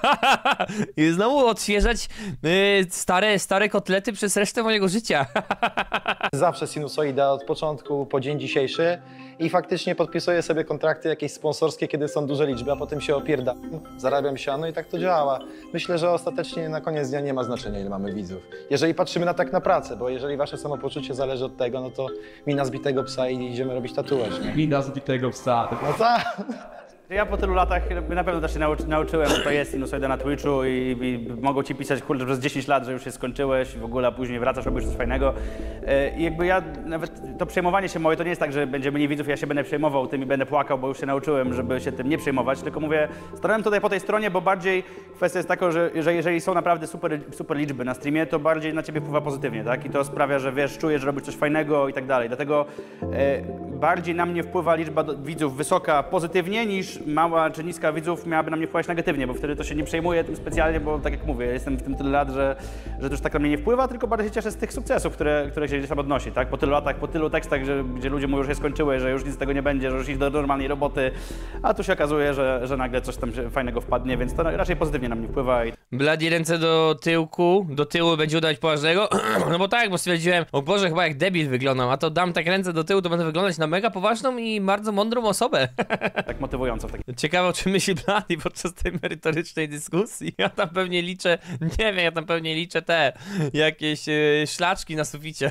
I znowu odświeżać stare kotlety przez resztę mojego życia. Zawsze sinusoida od początku po dzień dzisiejszy i faktycznie podpisuję sobie kontrakty jakieś sponsorskie, kiedy są duże liczby, a potem się opierdam, zarabiam siano i tak to działa. Myślę, że ostatecznie na koniec dnia nie ma znaczenia, ile mamy widzów. Jeżeli patrzymy na pracę, bo jeżeli wasze samopoczucie zależy od tego, no to mina zbitego psa i idziemy robić tatuaż, nie? Mina zbitego psa. No tak. Ja po tylu latach na pewno też się nauczyłem, że to jest sinusoida na Twitchu i mogą ci pisać, kurde, przez 10 lat, że już się skończyłeś w ogóle, a później wracasz, robisz coś fajnego. I jakby ja, nawet to przejmowanie się moje, to nie jest tak, że będzie mniej widzów, ja się będę przejmował tym i będę płakał, bo już się nauczyłem, żeby się tym nie przejmować, tylko mówię, stanąłem tutaj po tej stronie, bo bardziej kwestia jest taka, że jeżeli są naprawdę super liczby na streamie, to bardziej na ciebie wpływa pozytywnie, tak? I to sprawia, że wiesz, czujesz, że robisz coś fajnego i tak dalej. Dlatego bardziej na mnie wpływa liczba widzów wysoka pozytywnie niż mała czy niska widzów miałaby na mnie wpływać negatywnie, bo wtedy to się nie przejmuję tym specjalnie, bo tak jak mówię, jestem w tym tyle lat, że to już tak na mnie nie wpływa, tylko bardziej się cieszę z tych sukcesów, które się gdzieś tam odnosi, tak? Po tylu latach, po tylu tekstach, gdzie ludzie mówią, że się skończyły, że już nic z tego nie będzie, że już iść do normalnej roboty, a tu się okazuje, że nagle coś tam fajnego wpadnie, więc to raczej pozytywnie na mnie wpływa. Bladi ręce do tyłu będzie udawać poważnego, no bo tak, bo stwierdziłem, o Boże, chyba jak debil wyglądam, a to dam tak ręce do tyłu, to będę wyglądać na mega poważną i bardzo mądrą osobę. Tak motywująco w takim. Ciekawe, o czym myśli Bladi podczas tej merytorycznej dyskusji. Ja tam pewnie liczę, nie wiem, ja tam pewnie liczę te jakieś szlaczki na suficie.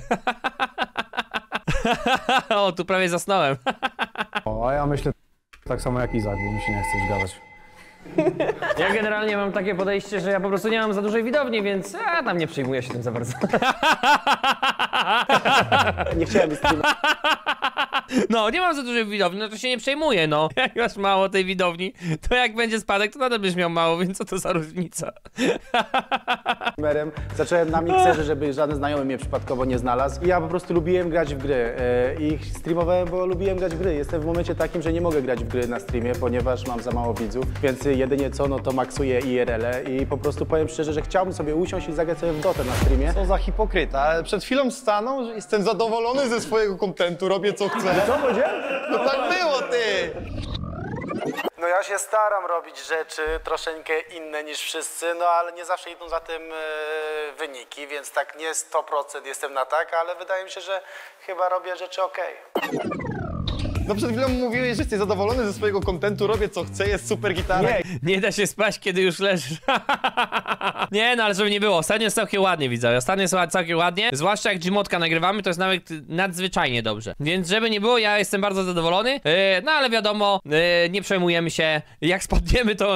O, tu prawie zasnąłem. O, a ja myślę tak samo jak Izak, bo mi się nie chce już gadać. Ja generalnie mam takie podejście, że ja po prostu nie mam za dużej widowni, więc ja tam nie przejmuję się tym za bardzo. Nie chciałem streamować. No, nie mam za dużej widowni, no to się nie przejmuję, no. Jak masz mało tej widowni, to jak będzie spadek, to nadal będziesz miał mało, więc co to za różnica? Zacząłem na mikserze, żeby żaden znajomy mnie przypadkowo nie znalazł. I ja po prostu lubiłem grać w gry i streamowałem, bo lubiłem grać w gry. Jestem w momencie takim, że nie mogę grać w gry na streamie, ponieważ mam za mało widzów, więc jedynie co, no to maksuję IRL-e i po prostu powiem szczerze, że chciałbym sobie usiąść i zagrać sobie w Dotę na streamie. Co za hipokryta. Przed chwilą stanął, że jestem zadowolony ze swojego kontentu, robię co chcę. Co powiedziałem? No tak było, ty! No ja się staram robić rzeczy troszeczkę inne niż wszyscy, no ale nie zawsze idą za tym wyniki, więc tak nie 100% jestem na tak, ale wydaje mi się, że chyba robię rzeczy okej. No przed chwilą mówiłeś, że jesteś zadowolony ze swojego kontentu, robię co chcę, jest super gitara. Nie da się spać, kiedy już leżysz. Nie, no ale żeby nie było, ostatnio jest całkiem ładnie, widzowie. Ostatnio jest całkiem ładnie. Zwłaszcza jak Gmotka nagrywamy, to jest nawet nadzwyczajnie dobrze. Więc żeby nie było, ja jestem bardzo zadowolony. No ale wiadomo, nie przejmujemy się. Jak spadniemy, to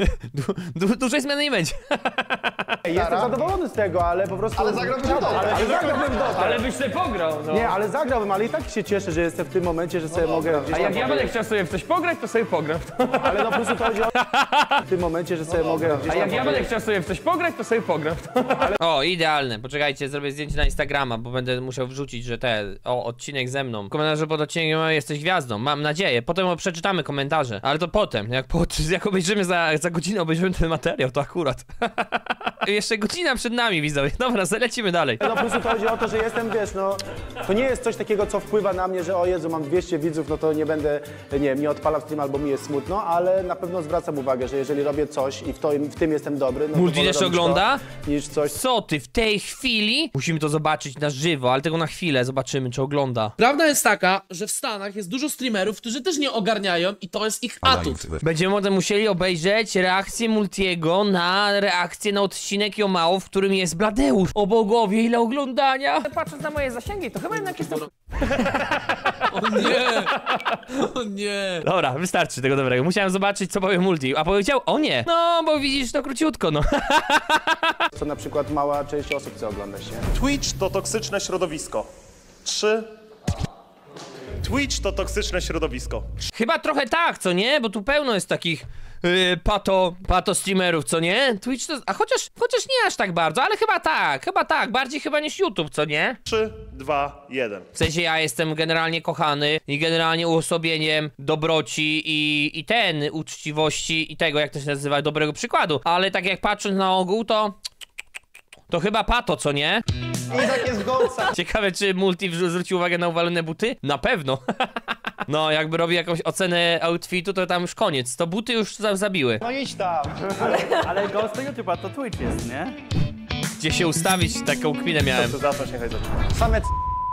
dużej zmiany nie będzie. Jestem zadowolony z tego, ale po prostu... Ale zagrałbym w Dotę. Ale zagrałbym w Dotę. Ale byś sobie pograł, no. Nie, ale zagrałbym, ale i tak się cieszę, że jestem w tym momencie, że sobie mogę gdzieś A tam jak ja będę chciał sobie w coś pograć, to sobie pogram w to. Ale no po prostu to chodzi o... w tym momencie, że sobie mogę gdzieś A tam jak ja będę chciał sobie w coś pograć, to sobie pogram w to. O, idealne. Poczekajcie, zrobię zdjęcie na Instagrama, bo będę musiał wrzucić, że odcinek ze mną. W komentarzu pod odcinkiem jesteś gwiazdą, mam nadzieję. Potem przeczytamy komentarze, ale to potem. Jak obejrzymy za godzinę, obejrzymy ten materiał, to akurat. Jeszcze godzina przed nami, widzowie. Dobra, zalecimy dalej. No po prostu to chodzi o to, że jestem, wiesz, no... To nie jest coś takiego, co wpływa na mnie, że o Jezu, mam 200 widzów, no to nie będę, nie wiem, nie odpalam stream albo mi jest smutno, ale na pewno zwracam uwagę, że jeżeli robię coś i w tym jestem dobry, no to Multi wolę też robić ogląda? to, niż coś... Co ty, w tej chwili? Musimy to zobaczyć na żywo, ale tego na chwilę zobaczymy, czy ogląda. Prawda jest taka, że w Stanach jest dużo streamerów, którzy też nie ogarniają i to jest ich atut. Będziemy potem musieli obejrzeć reakcję Multiego na reakcję na odcinek Jomało, w którym jest Bladeusz. O bogowie, ile oglądania! Patrząc na moje zasięgi, to chyba jednak jestem... O nie! O nie! Dobra, wystarczy tego dobrego. Musiałem zobaczyć, co powie Multi. A powiedział, o nie! No, bo widzisz, to króciutko, no. Co na przykład mała część osób chce oglądać, nie? Twitch to toksyczne środowisko. 3. Twitch to toksyczne środowisko. Chyba trochę tak, co nie? Bo tu pełno jest takich pato streamerów, co nie? Twitch to... A chociaż nie aż tak bardzo, ale chyba tak. Bardziej chyba niż YouTube, co nie? 3, 2, 1. W sensie ja jestem generalnie kochany i generalnie uosobieniem dobroci i uczciwości i tego, jak to się nazywa, dobrego przykładu. Ale tak jak patrząc na ogół, to chyba pato, co nie? Izak jest gołca. Ciekawe, czy Multi zwrócił uwagę na uwalone buty? Na pewno. No, jakby robi jakąś ocenę outfitu, to tam już koniec. To buty już zabiły. No idź tam. Ale Ghost to YouTube'a, to Twitch jest, nie? Gdzie się ustawić, taką kpinę miałem. To zacząć, niechaj zacznie. Same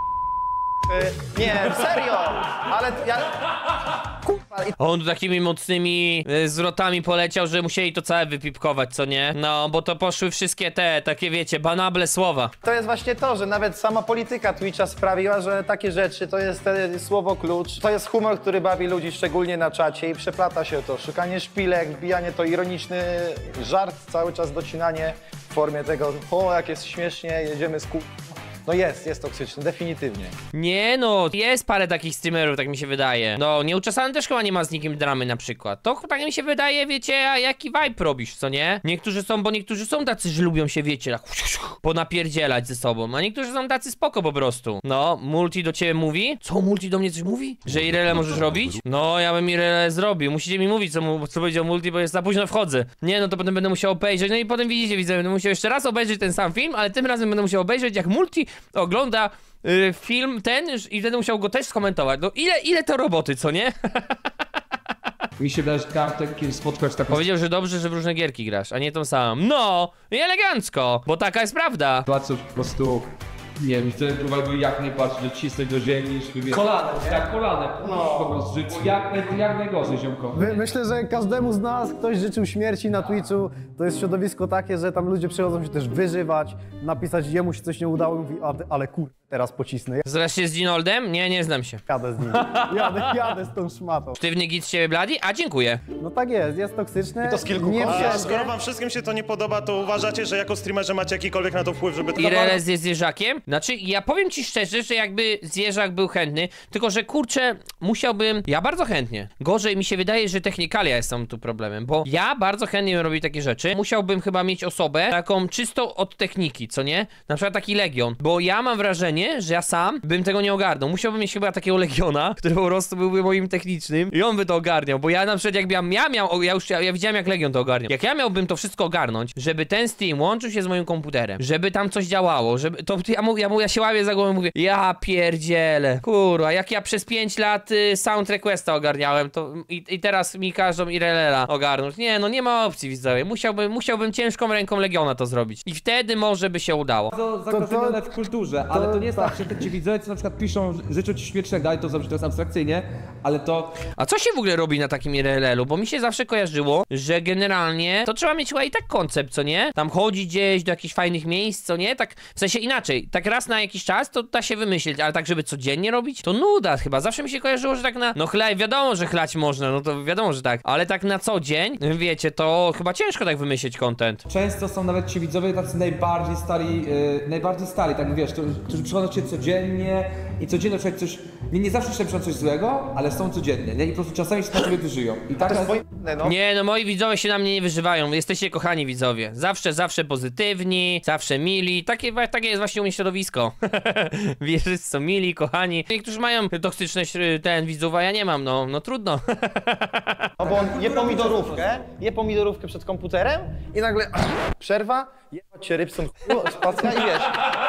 nie, serio! Ale ja... On tu takimi mocnymi zwrotami poleciał, że musieli to całe wypipkować, co nie? No, bo to poszły wszystkie te, takie wiecie, banable słowa. To jest właśnie to, że nawet sama polityka Twitcha sprawiła, że takie rzeczy to jest słowo klucz. To jest humor, który bawi ludzi, szczególnie na czacie i przeplata się to. Szukanie szpilek, wbijanie to ironiczny żart, cały czas docinanie w formie tego, o jak jest śmiesznie, jedziemy z No jest toksyczny, definitywnie. Nie no, jest parę takich streamerów, tak mi się wydaje. No, Nieuczesany też chyba nie ma z nikim dramy na przykład. To tak mi się wydaje, wiecie, a jaki vibe robisz, co nie? Niektórzy są tacy, że lubią się, wiecie, tak ponapierdzielać ze sobą, a niektórzy są tacy spoko po prostu. No, Multi do ciebie mówi? Co, Multi do mnie coś mówi? Że Irele możesz robić? No, ja bym Irele zrobił. Musicie mi mówić, co powiedział Multi, bo jest za późno wchodzę. Nie, no to potem będę musiał obejrzeć, no i potem widzę, będę musiał jeszcze raz obejrzeć ten sam film, ale tym razem będę musiał obejrzeć, jak Multi ogląda film ten i będę musiał go też skomentować. No ile to roboty, co nie? Mi się wydaje, że Kartek, kiedy spotkasz taką Powiedział, że dobrze, że w różne gierki grasz, a nie tą samą. No, i elegancko, bo taka jest prawda. sytuację, po prostu, nie wiem, wtedy próbowałby jak najbardziej docisnąć do ziemi, żeby wiesz... Kolanem, nie? Tak, kolanem, po prostu żyć jak najgorzej, ziomko. Myślę, że każdemu z nas ktoś życzył śmierci na Twitchu. To jest środowisko takie, że tam ludzie przychodzą się też wyżywać, napisać jemu się coś nie udało i mówi, ale kur... teraz pocisnę. Zgrasz się z Ginoldem? Nie znam się. Jadę z nim. Jadę z tą szmatą. Sztywny git z ciebie, Bladi? A, dziękuję. No tak jest toksyczny. I to z kilku nie kont. A wszędzie. skoro wam wszystkim się to nie podoba, to uważacie, że jako streamerzy macie jakikolwiek na to wpływ, żeby to... Ireles jest zwierzakiem? Znaczy, ja powiem ci szczerze, że jakby zwierzak był chętny, tylko że kurczę, musiałbym... Ja bardzo chętnie. Gorzej mi się wydaje, że technikalia są tu problemem, bo ja bardzo chętnie bym robił takie rzeczy. Musiałbym chyba mieć osobę taką czystą od techniki, co nie? Na przykład taki Legion, bo ja mam wrażenie, że ja sam bym tego nie ogarnął. Musiałbym mieć chyba takiego Legiona, który po prostu byłby moim technicznym i on by to ogarniał, bo ja na przykład jakbym ja widziałem jak Legion to ogarniał. Jak ja miałbym to wszystko ogarnąć, żeby ten stream łączył się z moim komputerem, żeby tam coś działało, żeby to ja się łapię za głowę i mówię, ja pierdzielę, kurwa, jak ja przez 5 lat Sound Requesta ogarniałem, to i teraz mi każą Irelela ogarnąć. Nie, no nie ma opcji, widzowie. Musiałbym ciężką ręką Legiona to zrobić. I wtedy może by się udało. To zakorzenione w kulturze, ale to nie jest tak, że ci widzowie, co na przykład piszą, życzą ci śmierci, tak dalej, to zawsze to jest abstrakcyjnie, ale to... A co się w ogóle robi na takim IRL-u? Bo mi się zawsze kojarzyło, że generalnie to trzeba mieć chyba i tak koncept, co nie? Tam chodzić gdzieś do jakichś fajnych miejsc, co nie? Tak, w sensie inaczej, tak raz na jakiś czas to da się wymyślić, ale tak, żeby codziennie robić, to nuda chyba. Zawsze mi się kojarzyło, że tak na... No wiadomo, że chlać można, no to wiadomo, że tak, ale tak na co dzień, wiecie, to chyba ciężko tak wymyślić content. Często są nawet ci widzowie tacy najbardziej stali, tak wiesz, którzy przychodzą cię codziennie i codziennie człowiek coś, nie zawsze piszą coś złego, ale są codziennie, nie? I po prostu czasami się na sobie wyżyją. I tak jest... Nie, no moi widzowie się na mnie nie wyżywają, jesteście kochani widzowie. Zawsze pozytywni, zawsze mili, takie jest właśnie u mnie środowisko. Wiesz, są mili, kochani. Niektórzy mają toksyczność widzów, a ja nie mam, no trudno. No bo on je pomidorówkę przed komputerem i nagle przerwa, jebać się Rybson, spacja i wiesz.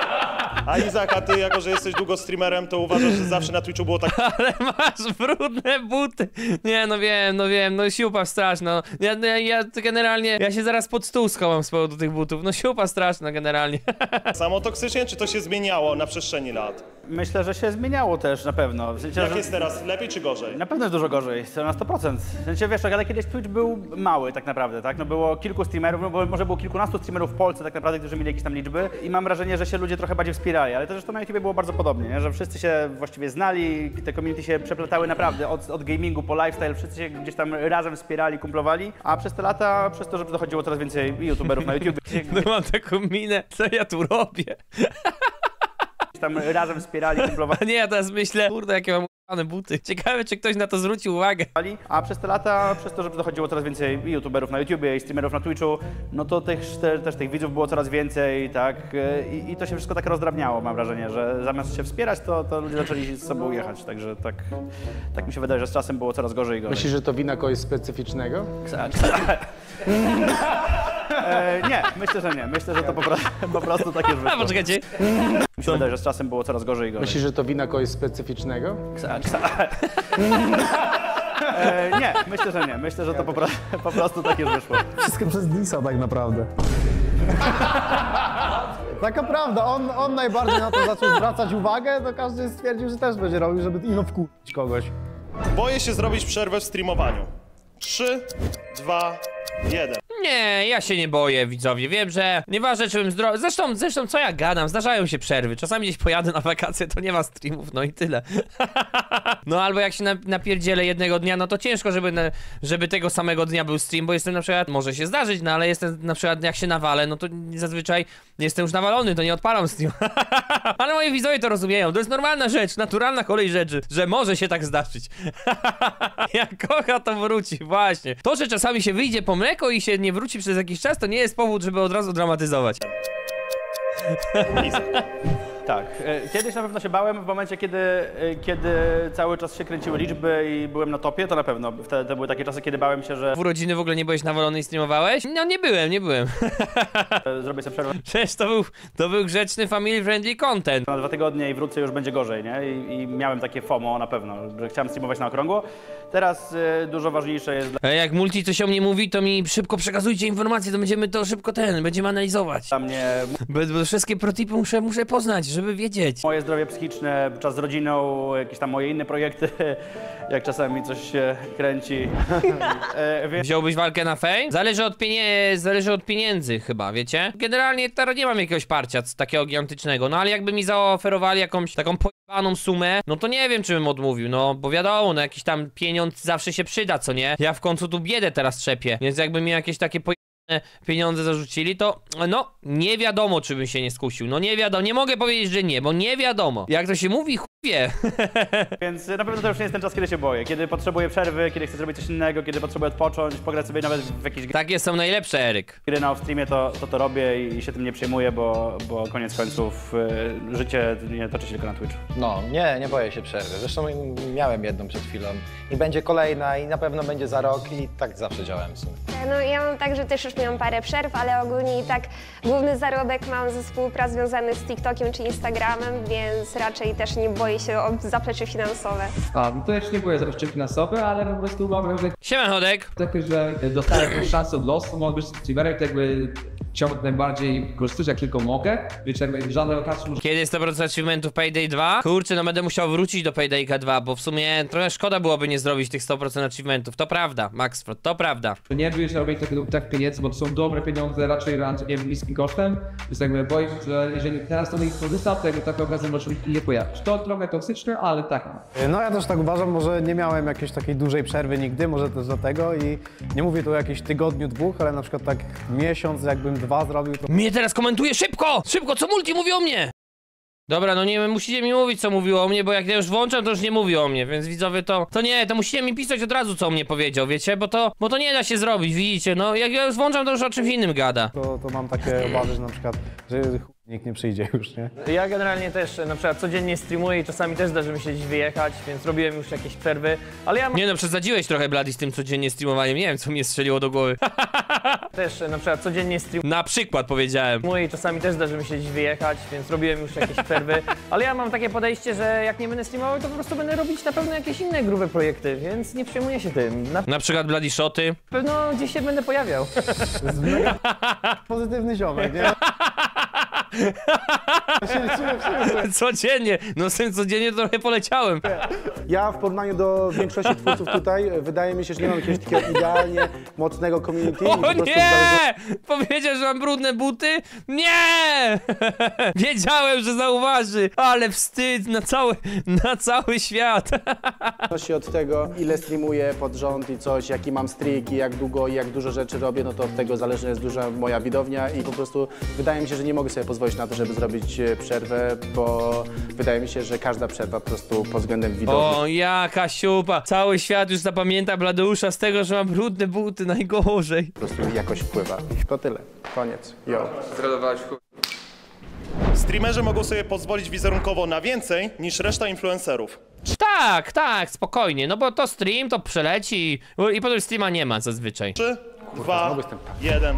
A Izak, a ty, jako że jesteś długo streamerem, to uważasz, że zawsze na Twitchu było tak... Ale masz brudne buty. Nie, no wiem, no siupa straszna. Ja generalnie, ja się zaraz pod stół schowam z powodu tych butów. No siupa straszna generalnie. Samo toksycznie, czy to się zmieniało na przestrzeni lat? Myślę, że się zmieniało też na pewno. W sensie, Jak że... jest teraz? Lepiej czy gorzej? Na pewno jest dużo gorzej, na 100%. W sensie, wiesz, ale kiedyś Twitch był mały tak naprawdę, tak? No było kilku streamerów, no bo może było kilkunastu streamerów w Polsce tak naprawdę, którzy mieli jakieś tam liczby i mam wrażenie, że się ludzie trochę bardziej wspierali, ale to zresztą na YouTubie było bardzo podobnie, nie? Że wszyscy się właściwie znali, te community się przeplatały naprawdę od gamingu po lifestyle, wszyscy się gdzieś tam razem wspierali, kumplowali, a przez te lata, przez to, że dochodziło coraz więcej youtuberów na YouTube, No mam taką minę, co ja tu robię? tam razem wspierali, kumplowali. Nie, ja teraz myślę, kurde, jakie mam u***ane buty. Ciekawe, czy ktoś na to zwrócił uwagę. A przez te lata, przez to, że dochodziło coraz więcej youtuberów na YouTubie i streamerów na Twitchu, no to też tych widzów było coraz więcej, tak? I to się wszystko tak rozdrabniało, mam wrażenie, że zamiast się wspierać, to ludzie zaczęli z sobą jechać, także tak mi się wydaje, że z czasem było coraz gorzej i gorzej. Myślisz, że to wina kogoś specyficznego? Nie, myślę, że nie. Myślę, że to po prostu tak już wyszło. A poczekajcie. Mi się wydaje, że z czasem było coraz gorzej i gorzej. Myślisz, że to wina kogoś specyficznego? Nie, myślę, że nie. Myślę, że to po prostu tak już wyszło. Wszystko przez Disa tak naprawdę. Taka prawda, on najbardziej na to zaczął zwracać uwagę, to każdy stwierdził, że też będzie robił, żeby wkurzyć kogoś. Boję się zrobić przerwę w streamowaniu. 3, 2, 1. Nie, ja się nie boję, widzowie. Wiem, że nieważne, czy bym Zresztą, co ja gadam? Zdarzają się przerwy. Czasami gdzieś pojadę na wakacje, to nie ma streamów, no i tyle. No albo jak się napierdzielę jednego dnia, no to ciężko, żeby tego samego dnia był stream, bo jestem na przykład, może się zdarzyć, no ale jestem na przykład, jak się nawalę, no to zazwyczaj jestem już nawalony, to nie odpalam stream. Ale moi widzowie to rozumieją, to jest normalna rzecz, naturalna kolej rzeczy, że może się tak zdarzyć. Jak kocha, to wróci, właśnie. To, że czasami się wyjdzie po mleko i się nie wróci przez jakiś czas, to nie jest powód, żeby od razu dramatyzować. Tak. Kiedyś na pewno się bałem w momencie, kiedy cały czas się kręciły liczby i byłem na topie, to na pewno. Wtedy to były takie czasy, kiedy bałem się, że W urodziny w ogóle nie byłeś nawalony i streamowałeś? No nie byłem. zrobię sobie przerwę Przecież to był grzeczny, family friendly content. na 2 tygodnie i wrócę, już będzie gorzej, nie? I miałem takie FOMO na pewno, że chciałem streamować na okrągło. Teraz dużo ważniejsze jest Jak multi coś o mnie mówi, to mi szybko przekazujcie informacje, to będziemy to szybko będziemy analizować. dla mnie Bo wszystkie protipy muszę poznać, żeby wiedzieć. moje zdrowie psychiczne, czas z rodziną, jakieś tam moje inne projekty, jak czasami coś się kręci. Więc Wziąłbyś walkę na fame? Zależy od pieniędzy chyba, wiecie? Generalnie teraz nie mam jakiegoś parcia takiego gigantycznego, no ale jakby mi zaoferowali jakąś taką pojebaną sumę, no to nie wiem, czy bym odmówił, no bo wiadomo, no jakiś tam pieniądz zawsze się przyda, co nie? Ja w końcu tu biedę teraz trzepię, więc jakby mi jakieś takie pieniądze zarzucili, to no nie wiadomo, czy bym się nie skusił, no nie wiadomo, nie mogę powiedzieć, że nie, bo nie wiadomo. Jak to się mówi, wie. Więc na pewno to już nie jest ten czas, kiedy się boję. Kiedy potrzebuję przerwy, kiedy chcę zrobić coś innego, kiedy potrzebuję odpocząć, pograć sobie nawet w jakieś Takie są najlepsze, Eryk. gry na off-streamie, to robię i się tym nie przejmuję, bo koniec końców życie nie toczy się tylko na Twitchu. No, nie boję się przerwy. Zresztą miałem jedną przed chwilą i będzie kolejna i na pewno będzie za rok i tak zawsze działałem w sumie. No ja mam tak, że też już miałam parę przerw, ale ogólnie i tak główny zarobek mam ze współprac związany z TikTokiem czy Instagramem, więc raczej też nie boję się o zaplecze finansowe. No to jeszcze nie były zaplecze finansowe, ale po prostu uważam, że Siema, Chodek. takie, że dostałem jakąś szansę od losu, mogę być streamerem, to jakby chciałbym najbardziej korzystać, jak tylko mogę, więc jakby żadnej okazji może Kiedy jest 100% achievementów Payday 2? Kurczę, no będę musiał wrócić do Paydayka 2, bo w sumie trochę szkoda byłoby nie zrobić tych 100% achievementów. To prawda, Maxford, to prawda. nie wiem, że robię tak pieniędzy, bo to są dobre pieniądze, raczej niskim kosztem, więc jakby boję się, że jeżeli teraz to nie korzystam, to jakby taka okazja może nie pojawić. To trochę toksyczne, ale tak. No ja też tak uważam, może nie miałem jakiejś takiej dużej przerwy nigdy, może też dlatego i nie mówię tu o jakimś tygodniu, 2, ale na przykład tak miesiąc, jakbym 2 zrobił, to Mnie teraz komentuje szybko! Szybko, co multi mówi o mnie? Dobra, no nie musicie mi mówić, co mówiło o mnie, bo jak ja już włączam, to już nie mówi o mnie, więc widzowie to nie, to musicie mi pisać od razu, co o mnie powiedział, wiecie, bo to nie da się zrobić, widzicie, no jak ja już włączam, to już o czymś innym gada. to mam takie obawy, że na przykład, że nikt nie przyjdzie już, nie? Ja generalnie też na przykład codziennie streamuję i czasami też zdarzy mi się gdzieś wyjechać, więc robiłem już jakieś przerwy, ale ja Nie no, przesadziłeś trochę, Bloody, z tym codziennie streamowaniem, nie wiem, co mnie strzeliło do głowy. też na przykład codziennie streamuję Na przykład powiedziałem. i czasami też zdarzy mi się gdzieś wyjechać, więc robiłem już jakieś przerwy, ale ja mam takie podejście, że jak nie będę streamował, to po prostu będę robić na pewno jakieś inne grube projekty, więc nie przejmuję się tym. Na Na przykład Bloody Shoty. pewno gdzieś się będę pojawiał. Pozytywny ziomek, nie? Codziennie, no z tym codziennie trochę poleciałem. Ja w porównaniu do większości twórców tutaj, wydaje mi się, że nie mam jakiegoś takiego idealnie mocnego community. i po O prostu nie! Powiedział, że mam brudne buty? Nie! Wiedziałem, że zauważy, ale wstyd na cały świat. W zależności od tego, ile streamuję pod rząd i coś, jaki mam streak i jak długo i jak dużo rzeczy robię, no to od tego zależna jest duża moja widownia i po prostu wydaje mi się, że nie mogę sobie pozwolić na to, żeby zrobić przerwę, bo wydaje mi się, że każda przerwa po prostu pod względem widowni O, jaka siupa. Cały świat już zapamięta Bladeusza z tego, że ma brudne buty, najgorzej. po prostu jakoś wpływa. To tyle. Koniec. Yo. Streamerzy mogą sobie pozwolić wizerunkowo na więcej niż reszta influencerów. Tak, spokojnie, no bo to stream, to przeleci i potem streama nie ma zazwyczaj. 3, 2, 1.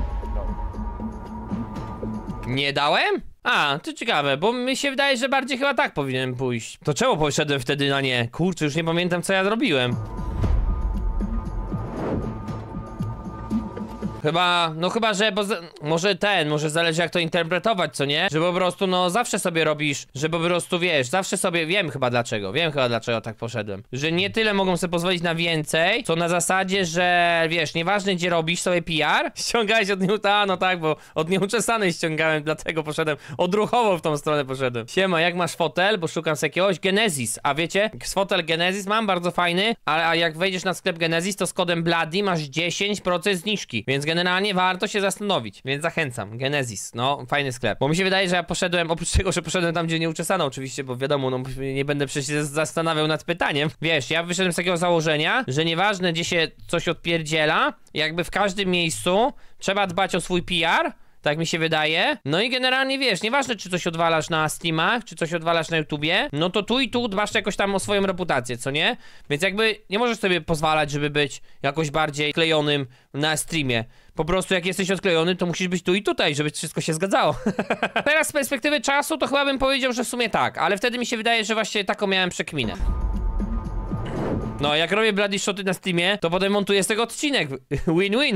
Nie dałem? A, to ciekawe, bo mi się wydaje, że bardziej chyba tak powinienem pójść. To czemu poszedłem wtedy na nie? Kurczę, już nie pamiętam, co ja zrobiłem. Chyba, że może zależy jak to interpretować, co nie? Że po prostu, no, zawsze sobie robisz, że po prostu, wiesz, zawsze sobie, wiem chyba dlaczego tak poszedłem. Że nie tyle mogą sobie pozwolić na więcej, co na zasadzie, że, wiesz, nieważne gdzie robisz sobie PR, ściągałeś od Newta, no tak, bo od nieuczesanej ściągałem, dlatego poszedłem, odruchowo w tą stronę poszedłem. Siema, jak masz fotel? Bo szukam z jakiegoś Genesis, a wiecie, z fotel Genesis mam bardzo fajny, a jak wejdziesz na sklep Genesis, to z kodem Bloody masz 10% zniżki, więc generalnie warto się zastanowić, więc zachęcam, Genesis, no, fajny sklep. Bo mi się wydaje, że ja poszedłem, oprócz tego, że poszedłem tam, gdzie nieuczesano oczywiście, bo wiadomo, no, nie będę przecież zastanawiał nad pytaniem. Wiesz, ja wyszedłem z takiego założenia, że nieważne, gdzie się coś odpierdziela, jakby w każdym miejscu trzeba dbać o swój PR, tak mi się wydaje. No i generalnie, wiesz, nieważne czy coś odwalasz na streamach, czy coś odwalasz na YouTubie, no to tu i tu dbasz jakoś tam o swoją reputację, co nie? Więc jakby nie możesz sobie pozwalać, żeby być jakoś bardziej klejonym na streamie. Po prostu jak jesteś odklejony, to musisz być tu i tutaj, żeby wszystko się zgadzało. Teraz z perspektywy czasu to chyba bym powiedział, że w sumie tak, ale wtedy mi się wydaje, że właśnie taką miałem przekminę. No, jak robię bloody shoty na streamie, to potem montuję z tego odcinek. Win-win.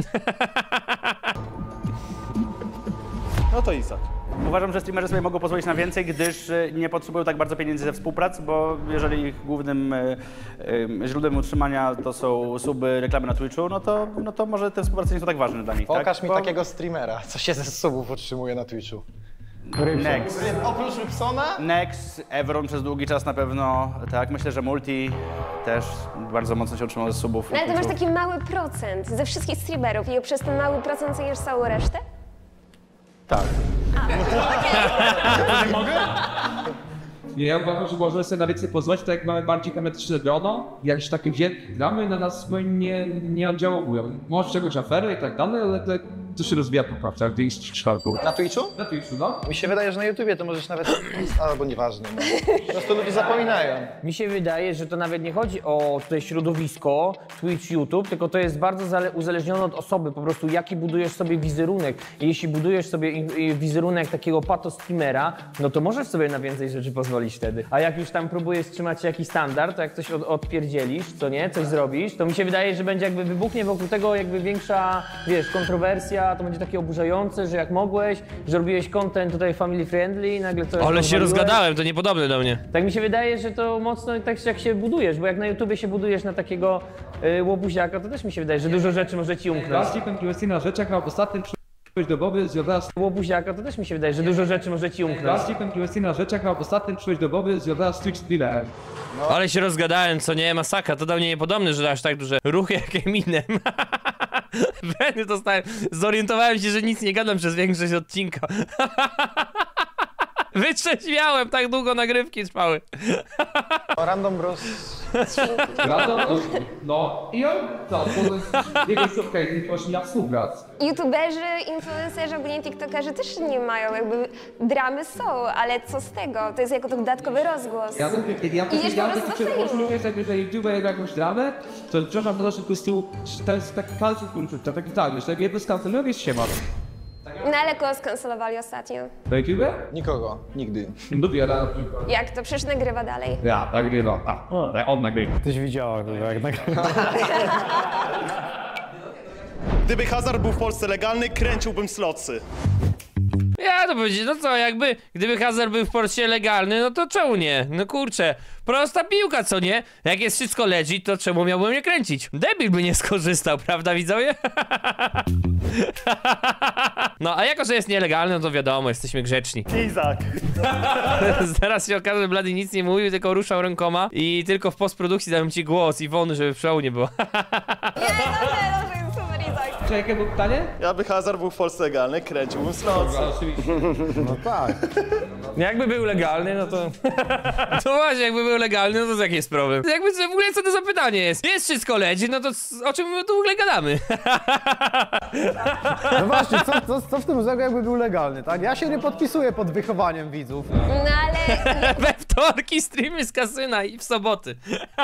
No to Izak. Uważam, że streamerzy sobie mogą pozwolić na więcej, gdyż nie potrzebują tak bardzo pieniędzy ze współprac, bo jeżeli ich głównym źródłem utrzymania to są suby, reklamy na Twitchu, no to może te współprace nie są tak ważne dla nich. Pokaż mi Bo takiego streamera, co się ze subów utrzymuje na Twitchu. Next. Oprócz Rybsona? Next, Evron przez długi czas na pewno, tak. Myślę, że Multi też bardzo mocno się utrzymał ze subów. No ale to masz taki mały procent ze wszystkich streamerów i przez ten mały procent zjesz całą resztę? Tak. Ja uważam, że możemy sobie na więcej pozwolić, tak jak mamy bardziej kameryczne grono, jakieś takie gramy na nas nie oddziałują. Może czegoś afery i tak dalej, ale to się rozwija po prawce, jak w przypadku. Na Twitchu? Na Twitchu, no. Mi się wydaje, że na YouTubie to możesz nawet... albo nieważne, no. Po prostu ludzie zapominają. Mi się wydaje, że to nawet nie chodzi o tutaj środowisko, Twitch, YouTube, tylko to jest bardzo uzależnione od osoby, po prostu jaki budujesz sobie wizerunek. I jeśli budujesz sobie wizerunek takiego pato-streamera, no to możesz sobie na więcej rzeczy pozwolić wtedy. A jak już tam próbujesz trzymać się jakiś standard, to jak coś odpierdzielisz, co nie, coś zrobisz, to mi się wydaje, że będzie jakby wybuchnie wokół tego jakby większa, wiesz, kontrowersja, to będzie takie oburzające, że jak mogłeś, że robiłeś content tutaj family friendly i nagle coś Ale się rozgadałem, to niepodobne do mnie. Tak mi się wydaje, że to mocno tak jak się budujesz, bo jak na YouTubie się budujesz na takiego łobuziaka, to też mi się wydaje, że dużo rzeczy może ci umknąć. Bardziej kontrowersyjna rzecz, jaka w ostatnim przyszłość do głowy związana z... Łobuziaka, to też mi się wydaje, że dużo rzeczy może ci umknąć. Bardziej kontrowersyjna rzecz, jaka w ostatnim przyszłość do głowy związana z Twitch streamerem. Ale się rozgadałem, co nie, masakra, to do mnie niepodobne, że aż tak duże ruchy jak Eminem. Zorientowałem się, że nic nie gadam przez większość odcinka. Wytrzeźwiałem, tak długo nagrywki trwały. Random Bros. Random? No i on, to jego słupka i właśnie ja współprac. YouTuberzy, influencerzy, ogólnie TikTokerzy też nie mają, jakby dramy są, ale co z tego? To jest jako to dodatkowy rozgłos. Ja Idziesz po prostu do filmu. Możliwe jest jakby, że YouTuber jakąś dramę, to przepraszam, to po prostu to jest taki cancel culture, taki tak, że jak jedno skancelujesz się ma. No ale kogo skancelowali ostatnio? Na YouTube? Nikogo. Nigdy. Lubię na przykład. Jak to? Przecież nagrywa dalej. Ja, nagrywa. On nagrywa. Tyś widziała, jak nagrywa. Gdyby hazard był w Polsce legalny, kręciłbym slotsy. Ja to powiedzieć, no co, jakby, gdyby hazard był w Polsce legalny, no to czemu nie? No kurczę, prosta piłka, co nie? Jak jest wszystko legit, to czemu miałbym nie kręcić? Debil by nie skorzystał, prawda widzowie? No, a jako, że jest nielegalny, no to wiadomo, jesteśmy grzeczni. Izak. Zaraz się okaże, że Bloody nic nie mówił, tylko ruszał rękoma i tylko w postprodukcji dałem ci głos Iwony, żeby w show nie było. Dobrze, jest super Izak. Czy jakie było pytanie? Jakby hazard był w Polsce legalny, kręciłbym slotsy. No tak. Jakby był legalny, no to... To właśnie, jakby był legalny, no to jaki jest problem? Jakby w ogóle co to za pytanie jest? Jest wszystko legit, no to o czym my tu w ogóle gadamy? No właśnie, co w tym złego, jakby był legalny, tak? Ja się nie podpisuję pod wychowaniem widzów. No ale We wtorki streamy z kasyna i w soboty.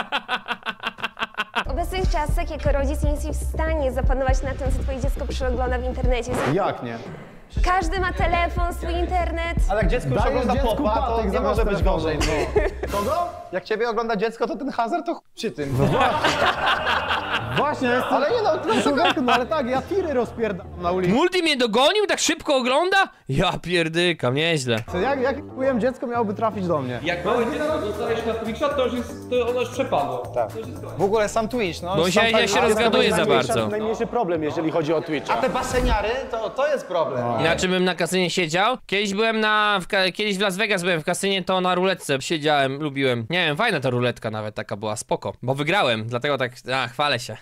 w obecnych czasach jako rodzic nie jesteś w stanie zapanować na tym, co twoje dziecko przegląda w internecie. Jak nie? Każdy ma telefon, swój internet. Ale jak dziecko już Dajesz ogląda dziecku popa, to patek nie zamiast może być telefonu, gorzej. No. Kogo? Jak ciebie ogląda dziecko, to ten hazard to przy tym. Właśnie, jestem... Ale nie no, człowieku, no ale tak, ja tiry rozpierdam na ulicy. Multi mnie dogonił, tak szybko ogląda? Ja pierdykam, nieźle. Jak byłem dziecko, miałoby trafić do mnie. Jak małe dziecko dostajesz na Twitcha, to ono już przepadło. Tak. W ogóle sam Twitch, no. Bo ja się rozgaduję za bardzo. Najmniejszy problem, jeżeli chodzi o Twitcha. A te baseniary, to jest problem. Na czym bym na kasynie siedział? Kiedyś byłem kiedyś w Las Vegas byłem w kasynie, to na ruletce siedziałem, lubiłem. Nie wiem, fajna ta ruletka nawet taka była, spoko. Bo wygrałem, dlatego tak, chwalę się.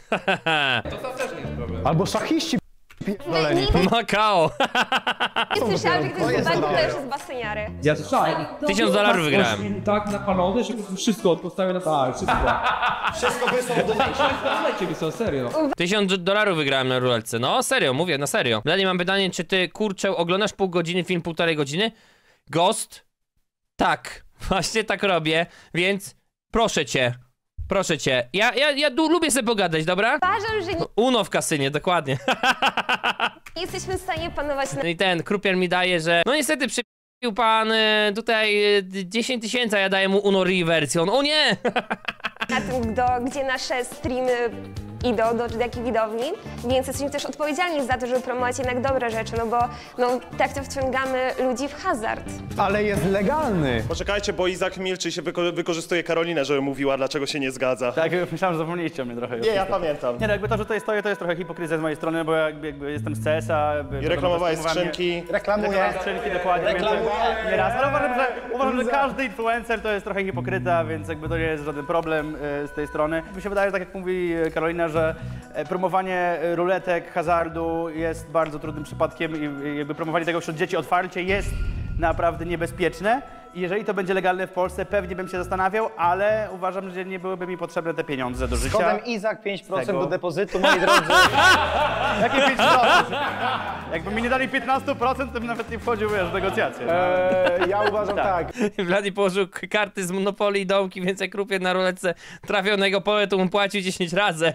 Albo szachiści pierdoleni. Makao. Nie słyszałam, że ktoś z banku też jest baseniary. Ja słyszałem. $1000 wygrałem. Tak napalony, że wszystko postawię na tak, wszystko. Wszystko wysłał do Ciebie są serio. $1000 wygrałem na ruletce. No serio, mówię, na serio. Dalej mam pytanie, czy ty, kurczę, oglądasz pół godziny, film 1,5 godziny? Ghost? Tak, właśnie tak robię, więc proszę cię. Proszę cię, ja lubię sobie pogadać, dobra? Uważam, że Uno w kasynie, dokładnie. nie jesteśmy w stanie panować No i ten, krupier mi daje, że no niestety przypił pan tutaj 10 000, a ja daję mu Uno Reversion. O nie! na tym, gdzie nasze streamy idą, do jakiej widowni, więc jesteśmy też odpowiedzialni za to, żeby promować jednak dobre rzeczy, no bo tak to wciągamy ludzi w hazard. Ale jest legalny. Poczekajcie, bo Izak milczy i się wykorzystuje Karolinę, żeby mówiła, dlaczego się nie zgadza. Tak, myślałem, że zapomnieliście o mnie trochę. Nie, ja pamiętam. Nie, no jakby to, że tutaj stoję, to jest trochę hipokryzja z mojej strony, bo jakby jestem z CS-a. I reklamowałeś skrzynki. Reklamowałem skrzynki, dokładnie. Nie raz, ale uważam, że każdy influencer to jest trochę hipokryta, więc jakby to nie jest żaden problem z tej strony. Mi się wydaje, tak jak mówi Karolina, że promowanie ruletek, hazardu jest bardzo trudnym przypadkiem i jakby promowanie tego wśród dzieci otwarcie jest naprawdę niebezpieczne. I jeżeli to będzie legalne w Polsce, pewnie bym się zastanawiał, ale uważam, że nie byłyby mi potrzebne te pieniądze do życia. Z kodem Izak 5% do depozytu, moi drodzy. Jakie 5%? Jakby mi nie dali 15%, to bym nawet nie wchodził, wiesz, w negocjacje. Ja uważam tak. Vladi położył karty z Monopoly i domki, więc jak rupię na ruletce trafionego pole, to mu płacił 10 razy.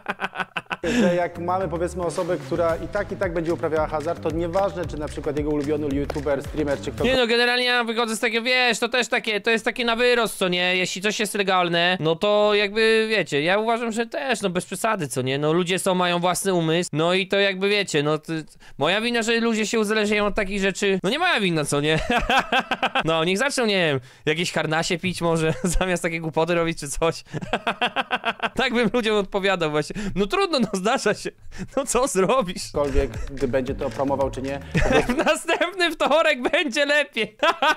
Że jak mamy powiedzmy osobę, która i tak będzie uprawiała hazard, to nieważne, czy na przykład jego ulubiony youtuber, streamer, czy ktoś... Nie no, generalnie ja wychodzę z takiego, wiesz, to też takie, to jest takie na wyrost, co nie? Jeśli coś jest legalne, no to jakby, wiecie, ja uważam, że też, no bez przesady, co nie? No ludzie mają własny umysł, no i to jakby, wiecie, no moja wina, że ludzie się uzależniają od takich rzeczy, no nie moja wina, co nie? No, niech zaczną, nie wiem, jakieś harnasie pić może, zamiast takie głupoty robić, czy coś. Tak bym ludziom odpowiadał właśnie. No trudno, no zdarza się. No co zrobisz? Cokolwiek, gdy będzie to promował, czy nie. W następny wtorek będzie lepiej.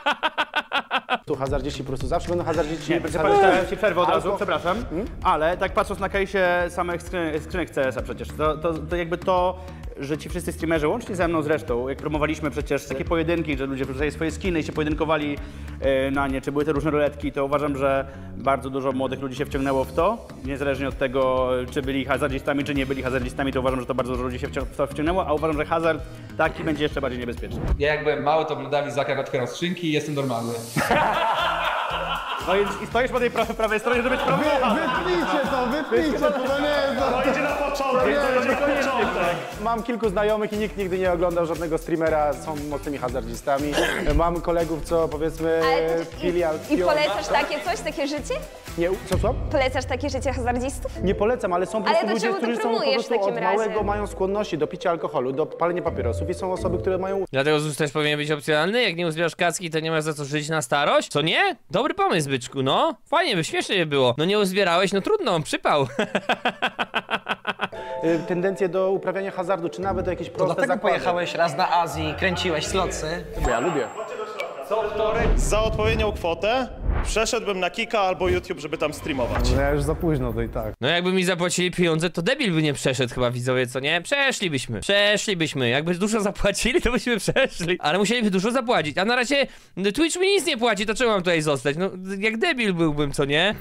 Tu hazardziści po prostu zawsze będą hazardziści. Nie, ja ci przerwę od razu, przepraszam, ale tak patrząc na case'ie samych skrzynek CS-a przecież, to jakby to, że ci wszyscy streamerzy, łącznie ze mną zresztą, jak promowaliśmy przecież takie pojedynki, że ludzie wrzucali swoje skiny i się pojedynkowali na nie, czy były te różne ruletki, to uważam, że bardzo dużo młodych ludzi się wciągnęło w to, niezależnie od tego, czy byli hazardzistami, czy nie byli hazardzistami, to uważam, że to bardzo dużo ludzi się w to wciągnęło, a uważam, że hazard taki będzie jeszcze bardziej niebezpieczny. Ja jak byłem mały, to oglądałem Izaka, jak otwierał skrzynki i jestem normalny. No i stoisz po tej prawej stronie, żeby być promowany. Wytnijcie to nie jest... To idzie na początek, to idzie na początek. Mam kilku znajomych i nikt nigdy nie oglądał żadnego streamera, są mocnymi hazardzistami. Mam kolegów, co powiedzmy filial... I polecasz takie życie? Nie, co? Polecasz takie życie hazardzistów? Nie polecam, ale są po Ale prostu to ludzie, czemu to którzy są po promujesz w prostu takim od razie? małego mają skłonności do picia alkoholu, do palenia papierosów i są osoby, które mają... Dlatego ZUS też powinien być opcjonalny, jak nie uzbierasz kaski, to nie masz za co żyć na starość? Co nie? Dobry pomysł, byczku, no. Fajnie by, śmiesznie by było. No nie uzbierałeś, no trudno, przypał. tendencję do uprawiania hazardu, czy nawet jakieś To proste dlatego zakłady. pojechałeś raz na Azji, kręciłeś slotsy. Bo ja lubię. Za odpowiednią kwotę przeszedłbym na Kika albo YouTube, żeby tam streamować. No ja już za późno to i tak. No jakby mi zapłacili pieniądze, to debil by nie przeszedł chyba, widzowie, co nie? Przeszlibyśmy. Jakby dużo zapłacili, to byśmy przeszli. Ale musieliby dużo zapłacić, a na razie Twitch mi nic nie płaci, to czemu mam tutaj zostać? No jak debil byłbym, co nie?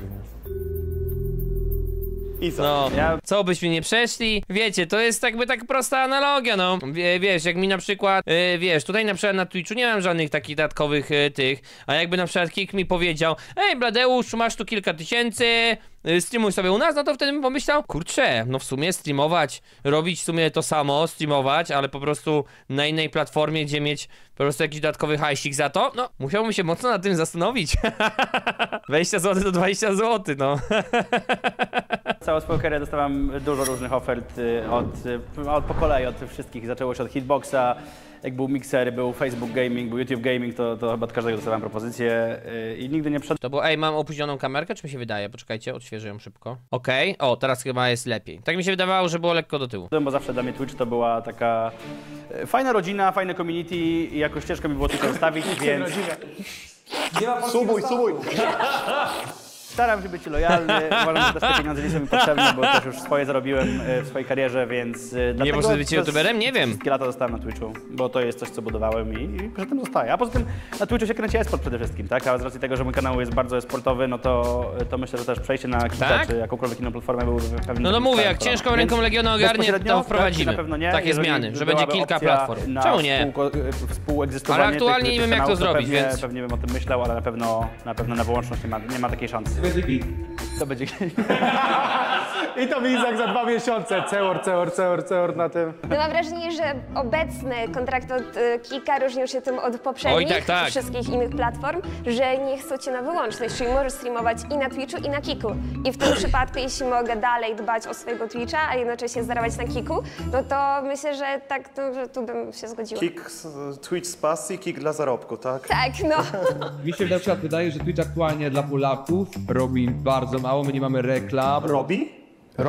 I co? No, co byśmy nie przeszli? Wiecie, to jest jakby tak prosta analogia, no. Wiesz, jak mi na przykład, wiesz, tutaj na przykład na Twitchu nie mam żadnych takich dodatkowych tych, a jakby na przykład Kik mi powiedział: ej, Bladeusz, masz tu kilka tysięcy, streamuj sobie u nas, no to wtedy bym pomyślał, kurczę, no w sumie streamować, robić w sumie to samo, streamować, ale po prostu na innej platformie, gdzie mieć po prostu jakiś dodatkowy hajsik za to, no, musiałbym się mocno nad tym zastanowić. 20 zł to 20 zł, no. Całą swoją karierę dostałem dużo różnych ofert po kolei od wszystkich. Zaczęło się od Hitboxa, jak był Mixer, był Facebook Gaming, był YouTube Gaming, to chyba od każdego dostałem propozycję i nigdy nie To było, ej, mam opóźnioną kamerkę, czy mi się wydaje? Poczekajcie, odświeżę ją szybko. Okej, o, teraz chyba jest lepiej. Tak mi się wydawało, że było lekko do tyłu. bo zawsze dla mnie Twitch to była taka fajna rodzina, fajne community i jakoś ciężko mi było tylko zostawić, więc... Subuj! Staram się być lojalny, uważam, że też te pieniądze nie są mi potrzebne, bo też już swoje zarobiłem w swojej karierze, więc Nie możesz być youtuberem? Nie wiem. Wszystkie lata zostałem na Twitchu, bo to jest coś, co budowałem i przy tym zostaję. A poza tym na Twitchu się kręci e-sport przede wszystkim, tak? A z racji tego, że mój kanał jest bardzo e-sportowy, no to myślę, że też przejście na Kika, Tak? czy jakąkolwiek inną platformę był pewnie... No mówię, jak ciężką ręką Legiona ogarnie, to wprowadzimy na pewno nie. takie Jeżeli zmiany, że będzie byłaby kilka opcja platform. na Czemu nie? Współegzystowanie Ale aktualnie tych nie wiem, jak to kanałów, zrobić, pewnie, więc- Pewnie bym o tym myślał, ale na pewno na wyłączność nie ma takiej szansy. To będzie... I to mi Izak za 2 miesiące. Ceor na tym. No mam wrażenie, że obecny kontrakt od Kika różnił się tym od poprzednich Oj, tak. wszystkich innych platform, że nie chcą cię na wyłączność, czyli możesz streamować i na Twitchu, i na Kiku. I w tym przypadku, jeśli mogę dalej dbać o swojego Twitcha, a jednocześnie zarabiać na Kiku, no to myślę, że tak, że tu bym się zgodziła. Twitch z pasji, kick dla zarobku, tak? Tak, no. Mi się na przykład wydaje, że Twitch aktualnie dla Polaków robi bardzo mało, my nie mamy reklam. Robi?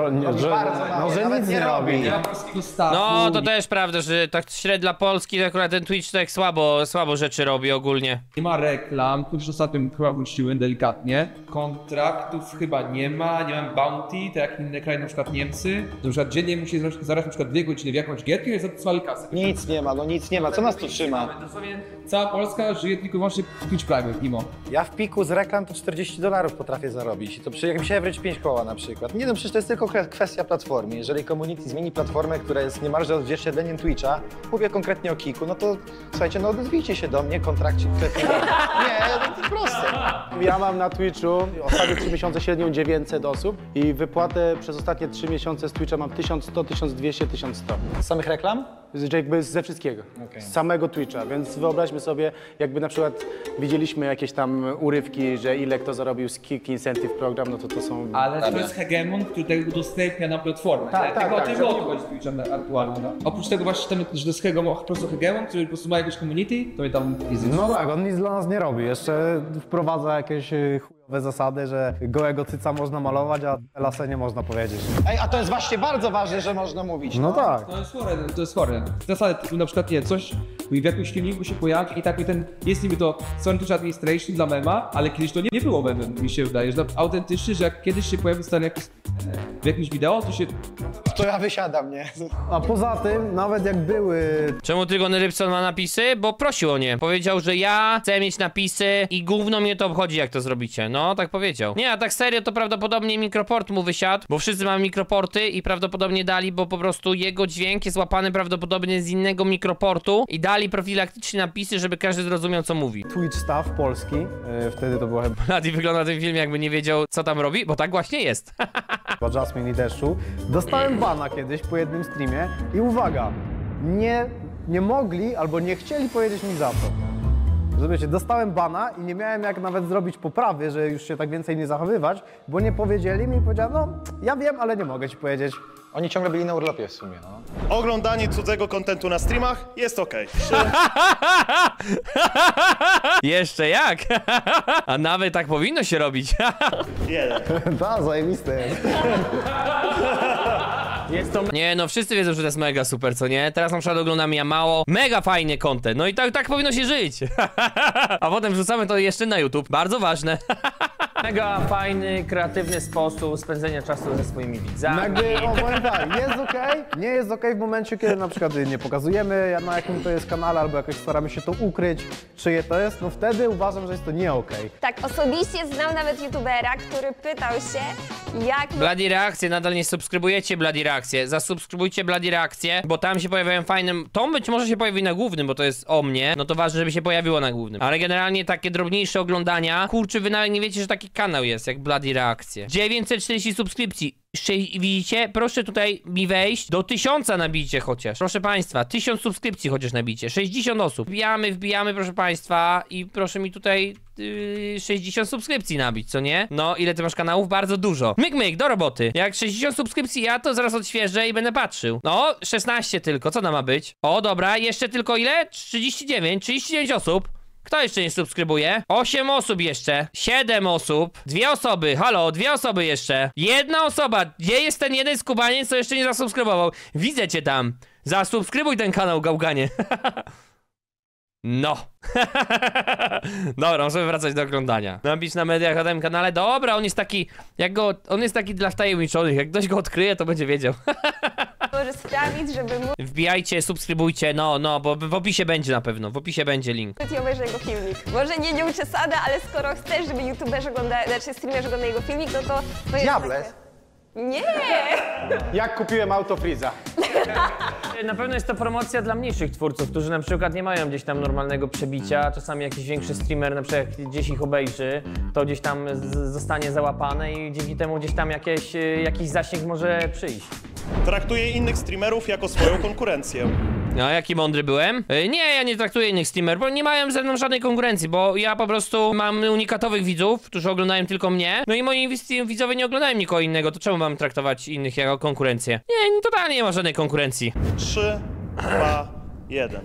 Że nic nie robi. Nie ma polskiego staffu. No, to też prawda, że tak średnio dla Polski to akurat ten Twitch tak słabo rzeczy robi ogólnie. Nie ma reklam, tu już ostatnio chyba wróciłem delikatnie. Kontraktów chyba nie ma bounty, tak jak inne kraje, na przykład Niemcy. Na przykład dziennie musi zaraz na przykład 2 godziny w jakąś gierkę i za to słali kasę. Nic nie ma, nic nie ma. Co nas tu trzyma? Cała Polska żyje tylko i wyłącznie Twitch Prime, mimo. Ja w piku z reklam to $40 potrafię zarobić. To przy jakimś average 5 koła na przykład. Nie no, przecież to jest tylko kwestia platformy. Jeżeli community zmieni platformę, która jest niemalże odzwierciedleniem Twitcha, mówię konkretnie o Kiku, no to słuchajcie, no odezwijcie się do mnie, kontrakcik konkretnie. Nie, to proste. Ja mam na Twitchu ostatnie 3 miesiące średnią 900 osób i wypłatę przez ostatnie 3 miesiące z Twitcha mam 1100, 1200, 1100. Z samych reklam? Jakby ze wszystkiego, z samego Twitcha, więc wyobraźmy sobie, jakby na przykład widzieliśmy jakieś tam urywki, że ile kto zarobił z Kick Incentive Program, no to są... Ale to jest hegemon, który tego udostępnia na platformę. Tak, tak, tak. Tego o to chodzi z Twitchem aktualnie. No. Oprócz tego właśnie, że to jest hegemon, po prostu hegemon, który po prostu ma jakieś community, to i tam easy. No tak, on nic dla nas nie robi. Jeszcze wprowadza jakieś chujowe zasady, że gołego cyca można malować, a lasę nie można powiedzieć. Ej, a to jest właśnie bardzo ważne, że można mówić. No tak. To jest chore. Zasady, na przykład nie, coś w jakimś filmiku się pojawi i tak ten, jest niby to Twitch Administration dla mema, ale kiedyś to nie było memem, mi się wydaje, że autentycznie, że jak kiedyś się pojawi stary jakiś w jakimś wideo, to się... To ja wysiadam, nie? A poza tym, nawet jak były... Czemu Trygon Rybson ma napisy? Bo prosił o nie. Powiedział, że ja chcę mieć napisy i gówno mnie to obchodzi, jak to zrobicie. No, tak powiedział. Nie, a tak serio, to prawdopodobnie mikroport mu wysiadł, bo wszyscy mamy mikroporty i prawdopodobnie dali, bo po prostu jego dźwięk jest łapany prawdopodobnie z innego mikroportu i dali profilaktycznie napisy, żeby każdy zrozumiał, co mówi. Twitch Staff Polski, wtedy to było Ladi wygląda na tym filmie, jakby nie wiedział, co tam robi, bo tak właśnie jest. chyba Jasmine i Deszczu. Dostałem bana kiedyś po jednym streamie i uwaga, nie mogli albo nie chcieli powiedzieć mi za to. Rozumiecie, dostałem bana i nie miałem jak nawet zrobić poprawy, że już się tak więcej nie zachowywać, bo nie powiedzieli mi i powiedziałem, no ja wiem, ale nie mogę ci powiedzieć. Oni ciągle byli na urlopie w sumie, no. Oglądanie cudzego kontentu na streamach jest okej. Jeszcze jak? A nawet tak powinno się robić. 1. Tak, zajebiste jest. Jest to... Nie no, wszyscy wiedzą, że to jest mega super, co nie? Teraz na przykład oglądamy ja mało. Mega fajny content. No i tak powinno się żyć. A potem wrzucamy to jeszcze na YouTube. Bardzo ważne. Mega fajny, kreatywny sposób spędzenia czasu ze swoimi widzami. Jakby, powiem tak, jest okej, nie jest okej w momencie, kiedy na przykład nie pokazujemy, na jakim to jest kanale, albo jakoś staramy się to ukryć, czyje to jest, no wtedy uważam, że jest to nie okej. Tak, osobiście znam nawet youtubera, który pytał się, jak... Bloody Reakcje, nadal nie subskrybujecie Bloody Reakcje. Zasubskrybujcie Bloody Reakcje, bo tam się pojawiają fajne... To być może się pojawi na głównym, bo to jest o mnie. No to ważne, żeby się pojawiło na głównym. Ale generalnie takie drobniejsze oglądania. Kurczę, wy nawet nie wiecie, że taki kanał jest, jak Bloody Reakcje. 940 subskrypcji. Widzicie? Proszę tutaj mi wejść. Do 1000 nabijcie chociaż. Proszę państwa, 1000 subskrypcji chociaż nabijcie. 60 osób. Wbijamy, proszę państwa. I proszę mi tutaj 60 subskrypcji nabić, co nie? No, ile ty masz kanałów? Bardzo dużo. Myk, do roboty. Jak 60 subskrypcji ja, to zaraz odświeżę i będę patrzył. No, 16 tylko. Co to ma być? O, dobra, jeszcze tylko ile? 39 osób. Kto jeszcze nie subskrybuje? 8 osób jeszcze. 7 osób. 2 osoby. Halo, 2 osoby jeszcze. 1 osoba. Gdzie jest ten jeden skubaniec, co jeszcze nie zasubskrybował? Widzę cię tam. Zasubskrybuj ten kanał, gałganie. No. Dobra, możemy wracać do oglądania. Napisz na mediach o tym kanale. Dobra, on jest taki, on jest taki dla wtajemniczonych. Jak ktoś go odkryje, to będzie wiedział. Może sprawić, żeby móc Wbijajcie, subskrybujcie, no, bo w opisie będzie na pewno. W opisie będzie link. i obejrzeć jego filmik. Może nie uczesane, ale skoro chcesz, żeby youtuberzy oglądali, znaczy streamerzy oglądali jego filmik, no to jest Diables. takie... Nie! Jak kupiłem auto Freeza. Na pewno jest to promocja dla mniejszych twórców, którzy na przykład nie mają gdzieś tam normalnego przebicia. Czasami jakiś większy streamer, na przykład jak gdzieś ich obejrzy, to gdzieś tam zostanie załapane i dzięki temu gdzieś tam jakiś zasięg może przyjść. Traktuję innych streamerów jako swoją konkurencję. No, jaki mądry byłem? Nie, ja nie traktuję innych streamerów, bo nie mają ze mną żadnej konkurencji, bo ja po prostu mam unikatowych widzów, którzy oglądają tylko mnie, no i moi widzowie nie oglądają nikogo innego, to czemu mam traktować innych jako konkurencję? Nie, totalnie nie ma żadnej konkurencji. 3, 2, 1.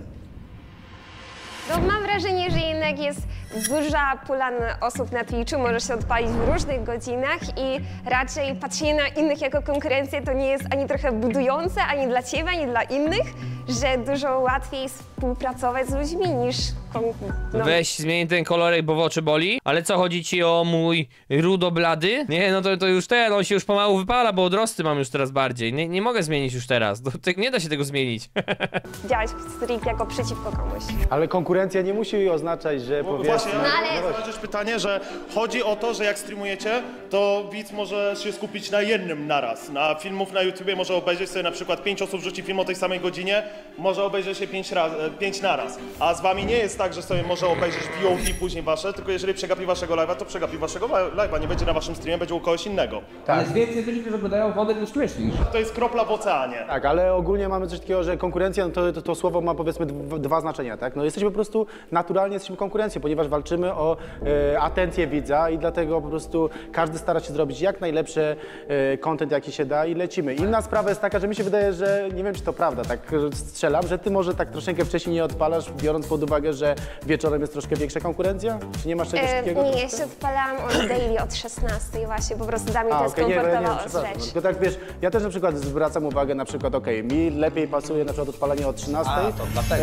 No mam wrażenie, że jednak jest duża pula osób na Twitchu, może się odpalić w różnych godzinach i raczej patrzenie na innych jako konkurencję to nie jest ani trochę budujące, ani dla ciebie, ani dla innych, że dużo łatwiej współpracować z ludźmi niż no. Weź, zmień ten kolorek, bo w oczy boli. Ale co, chodzi ci o mój rudo-blady? Nie, no to już on się już pomału wypala, bo odrosty mam już teraz bardziej. Nie mogę zmienić już teraz, nie da się tego zmienić. Działać stricte jako przeciwko komuś. Ale konkurencja nie musi oznaczać, że powiedzmy... Właśnie, ale- zadajesz pytanie, że chodzi o to, że jak streamujecie, to widz może się skupić na jednym naraz. Na filmów na YouTubie może obejrzeć sobie na przykład 5 osób rzuci film o tej samej godzinie, może obejrzeć się 5 naraz. A z wami nie jest tak, że sobie może obejrzeć VOD później wasze, tylko jeżeli przegapi waszego live'a, to przegapi waszego live'a. Nie będzie na waszym streamie, będzie u kogoś innego. Ale jest więcej ludzi, którzy oglądają wodę niż tu myślisz. To jest kropla w oceanie. Tak, ale ogólnie mamy coś takiego, że konkurencja, no to słowo ma powiedzmy dwa znaczenia, tak? No jesteśmy po prostu, naturalnie jesteśmy konkurencją, ponieważ walczymy o atencję widza i dlatego po prostu każdy stara się zrobić jak najlepszy content, jaki się da i lecimy. Inna sprawa jest taka, że mi się wydaje, że nie wiem, czy to prawda, tak strzelam, że ty może tak troszeczkę wcześniej nie odpalasz, biorąc pod uwagę, że wieczorem jest troszkę większa konkurencja? Czy nie masz czegoś takiego? Nie, ja się odpalałam od daily, od 16 właśnie, po prostu dla mnie to jest komfortowa rzecz. Tylko tak wiesz, ja też na przykład zwracam uwagę na przykład, okej, mi lepiej pasuje na przykład odpalanie o 13. To dlatego.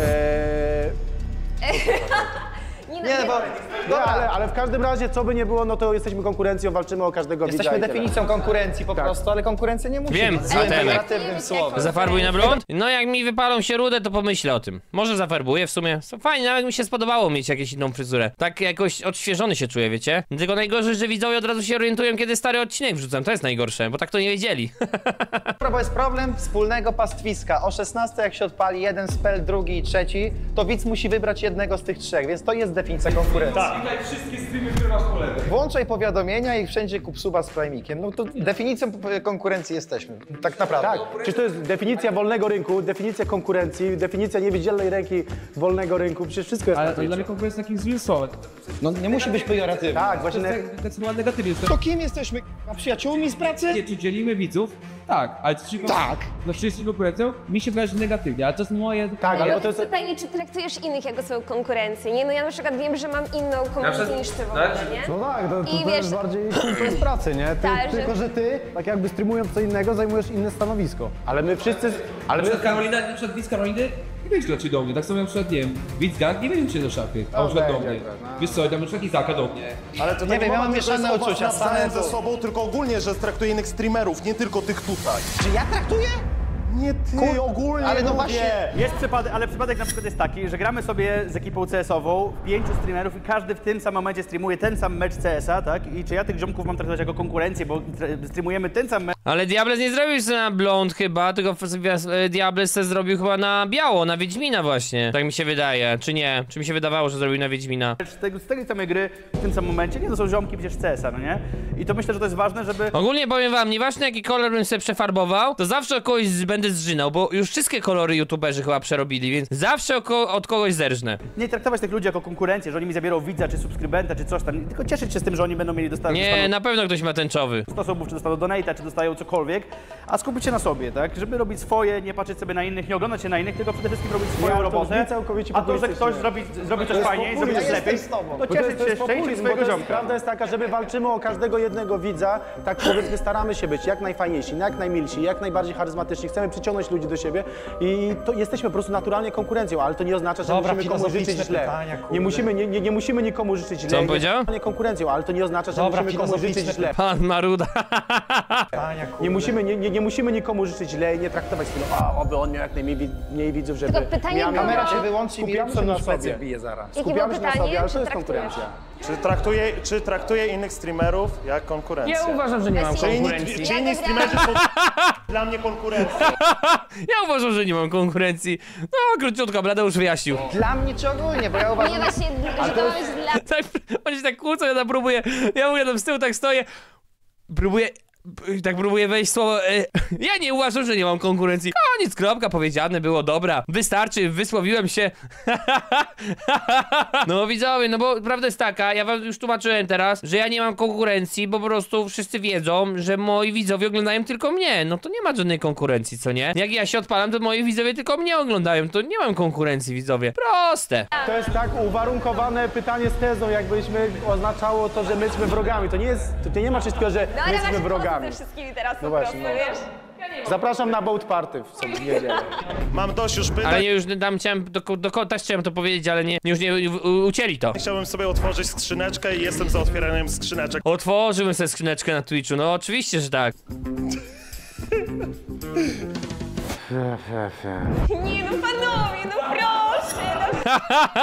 Nie, bo Ale w każdym razie, co by nie było, no to jesteśmy konkurencją, walczymy o każdego widza. jesteśmy i tyle. definicją konkurencji po Tak. prostu, ale konkurencja nie musi Wiem, być złym, Atenek. negatywnym słowem. Zafarbuj na blond? No jak mi wypalą się rudę, to pomyślę o tym. Może zafarbuję w sumie. Fajnie, nawet mi się spodobało mieć jakąś inną fryzurę. Tak jakoś odświeżony się czuję, wiecie? Tylko najgorzej, że widzowie od razu się orientują, kiedy stary odcinek wrzucam. To jest najgorsze, bo tak to nie wiedzieli. Bo jest problem wspólnego pastwiska. O 16 jak się odpali jeden spell, drugi i trzeci, to widz musi wybrać jednego z tych trzech, więc to jest definicja konkurencji. Wszystkie streamy, które masz po lewej. Włączaj powiadomienia i wszędzie kup suba z Primikiem. No to definicją konkurencji jesteśmy, tak naprawdę. Tak, czy to jest definicja wolnego rynku, definicja konkurencji, definicja niewidzialnej ręki wolnego rynku, przecież wszystko jest Ale na to dla mnie konkurencja takim złym słowem. No nie musi być pejoratywny. Tak, właśnie. Tak słowa negatywnie. To kim jesteśmy? A przyjaciółmi z pracy? Nie, czy dzielimy widzów? Tak, ale Tak. No wszyscy konkurencją mi się wydaje, że negatywnie, ale to jest moje... Tak, ale to jest... Pytanie, czy traktujesz innych jako swoją konkurencję, nie? No ja na przykład wiem, że mam inną konkurencję niż ty w ogóle, nie? No tak, to I jest wiesz- bardziej kumpel z pracy, nie? Tak, że- Tylko, że ty, tak jakby streamując co innego, zajmujesz inne stanowisko. Ale my wszyscy... Na przykład Karolina, na przykład widz Karoliny nie będzie raczej do mnie, tak samo na przykład, nie wiem, widz Gang nie będzie się do szafy, a na przykład do mnie. Wiesz co, tam na przykład Izaka do mnie. Ale to Nie wiem, ja mam mieszane uczucia. Stanę ze sobą, tylko ogólnie, że traktuję innych streamerów, nie tylko tych tutaj. Czy ja traktuję? Nie ty, ogólnie Ale no mówię. właśnie, Jest przypadek, ale przypadek na przykład jest taki, że gramy sobie z ekipą CS-ową, 5 streamerów i każdy w tym samym momencie streamuje ten sam mecz CS-a, tak? I czy ja tych ziomków mam traktować jako konkurencję, bo streamujemy ten sam mecz. Ale Diables nie zrobił sobie na blond chyba, tylko Diables se zrobił chyba na biało, na Wiedźmina właśnie. Tak mi się wydaje, czy nie? Czy mi się wydawało, że zrobił na Wiedźmina? Z tej samej gry w tym samym momencie, nie, to są ziomki przecież CS-a, no nie? I to myślę, że to jest ważne, żeby... Ogólnie powiem wam, nieważne jaki kolor bym sobie przefarbował, to zawsze kogoś będę zżynał, bo już wszystkie kolory youtuberzy chyba przerobili, więc zawsze od kogoś zerżnę. Nie traktować tych ludzi jako konkurencję, że oni mi zabiorą widza, czy subskrybenta, czy coś tam, tylko cieszyć się z tym, że oni będą mieli Nie, na pewno ktoś ma tęczowy. 100 subów, czy dostaną donate'a, czy dostają cokolwiek, a skupić się na sobie, tak? Żeby robić swoje, nie patrzeć sobie na innych, nie oglądać się na innych, tylko przede wszystkim robić swoją ale to robotę. brzmi całkowicie A to, że populistycznie. ktoś zrobi coś fajniej, zrobi coś Ja lepiej, jestem z tobą. to Bo cieszyć się szczęściem populizm, bo swojego to jest, ziomka. prawda jest taka, że my walczymy o każdego jednego widza, tak powiedzmy staramy się być jak najfajniejsi, jak najmilsi, jak najbardziej charyzmatyczni, chcemy przyciągnąć ludzi do siebie i to jesteśmy po prostu naturalnie konkurencją, ale to nie oznacza, że Dobra, musimy komuś życzyć filozoficzne źle. pytania, kurde. Nie musimy nikomu życzyć źle. Co on powiedział? Nie konkurencją, ale to nie oznacza, że Dobra, musimy komuś życzyć filozoficzne źle. Pan Maruda. Nie musimy nikomu życzyć źle i nie traktować tego, oby on miał jak najmniej widzów, żeby... Tylko pytanie miał- było- kamera się wyłączy i mi Skupiamy się ręce na na Szwecję sobie. bije zaraz. Jakie było Skupiamy się na pytanie? sobie, ale Czy to jest traktujesz? konkurencja. Czy traktuje innych streamerów jak konkurencję? Ja uważam, że nie mam Właśnie- konkurencji. Czy inni Ja streamerzy są dla mnie konkurencją? Ja uważam, że nie mam konkurencji. No, króciutko, Bladeusz wyjaśnił. Dla mnie czy ogólnie, bo ja Nie uważam... właśnie, że to jest dla... Tak, oni się tak kłócą, ja tam próbuję, ja mówię tam z tyłu, tak stoję, próbuję wejść słowo, ja nie uważam, że nie mam konkurencji. Koniec, kropka, powiedziane było, dobra, wystarczy, wysłowiłem się. No widzowie, no bo prawda jest taka, ja wam już tłumaczyłem teraz, że ja nie mam konkurencji, bo po prostu wszyscy wiedzą, że moi widzowie oglądają tylko mnie, no to nie ma żadnej konkurencji, co nie? Jak ja się odpalam, to moi widzowie tylko mnie oglądają, to nie mam konkurencji, widzowie. Proste. To jest tak uwarunkowane pytanie z tezą, jakbyśmy oznaczało to, że my jesteśmy wrogami. To nie jest, to nie ma czegoś takiego, że No my ale jesteśmy masz wrogami. ze wszystkimi teraz po właśnie, prostu, no. wiesz? Zapraszam na boat party w sobie niedzielę. Mam dość już pytań. Ale nie, już tam chciałem, też chciałem to powiedzieć, ale nie, już nie ucięli to. Chciałbym sobie otworzyć skrzyneczkę i jestem za otwieraniem skrzyneczek. Otworzyłem sobie skrzyneczkę na Twitchu, no oczywiście, że tak. Nie no panowie, no proszę, no.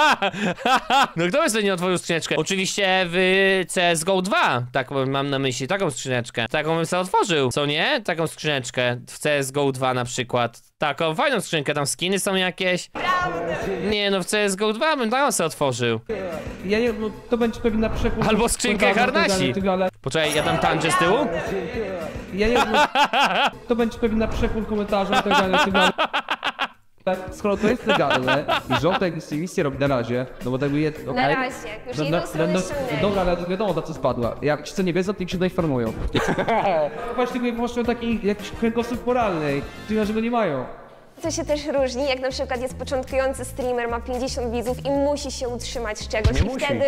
No kto by sobie nie otworzył skrzyneczkę? Oczywiście w CSGO 2, tak mam na myśli, taką skrzyneczkę. Taką bym sobie otworzył, co nie? Taką skrzyneczkę w CSGO 2 na przykład. Taką fajną skrzynkę, tam skiny są jakieś. Nie no, w CSGO 2 bym taką sobie otworzył. Ja nie, no, to będzie pewnie na przekór... Albo skrzynkę Harnasi. Ale Poczekaj, ja tam tańczę z tyłu? ja nie, no, to będzie pewnie na przekór komentarzy i tak dalej, i tak dalej. Tak, skoro to jest legalne i rząd tej misji robi na razie, no bo tak jest, okej. Na razie, już jedną stronę ściągnęli. Dobra, ale to wiadomo, za co spadła. Jak ci co nie wiedzą, to niech się doinformują. Właśnie tylko właśnie taki jakiś kręgosłup moralny, którzy go nie mają. To się też różni, jak na przykład jest początkujący streamer, ma 50 widzów i musi się utrzymać z czegoś i wtedy...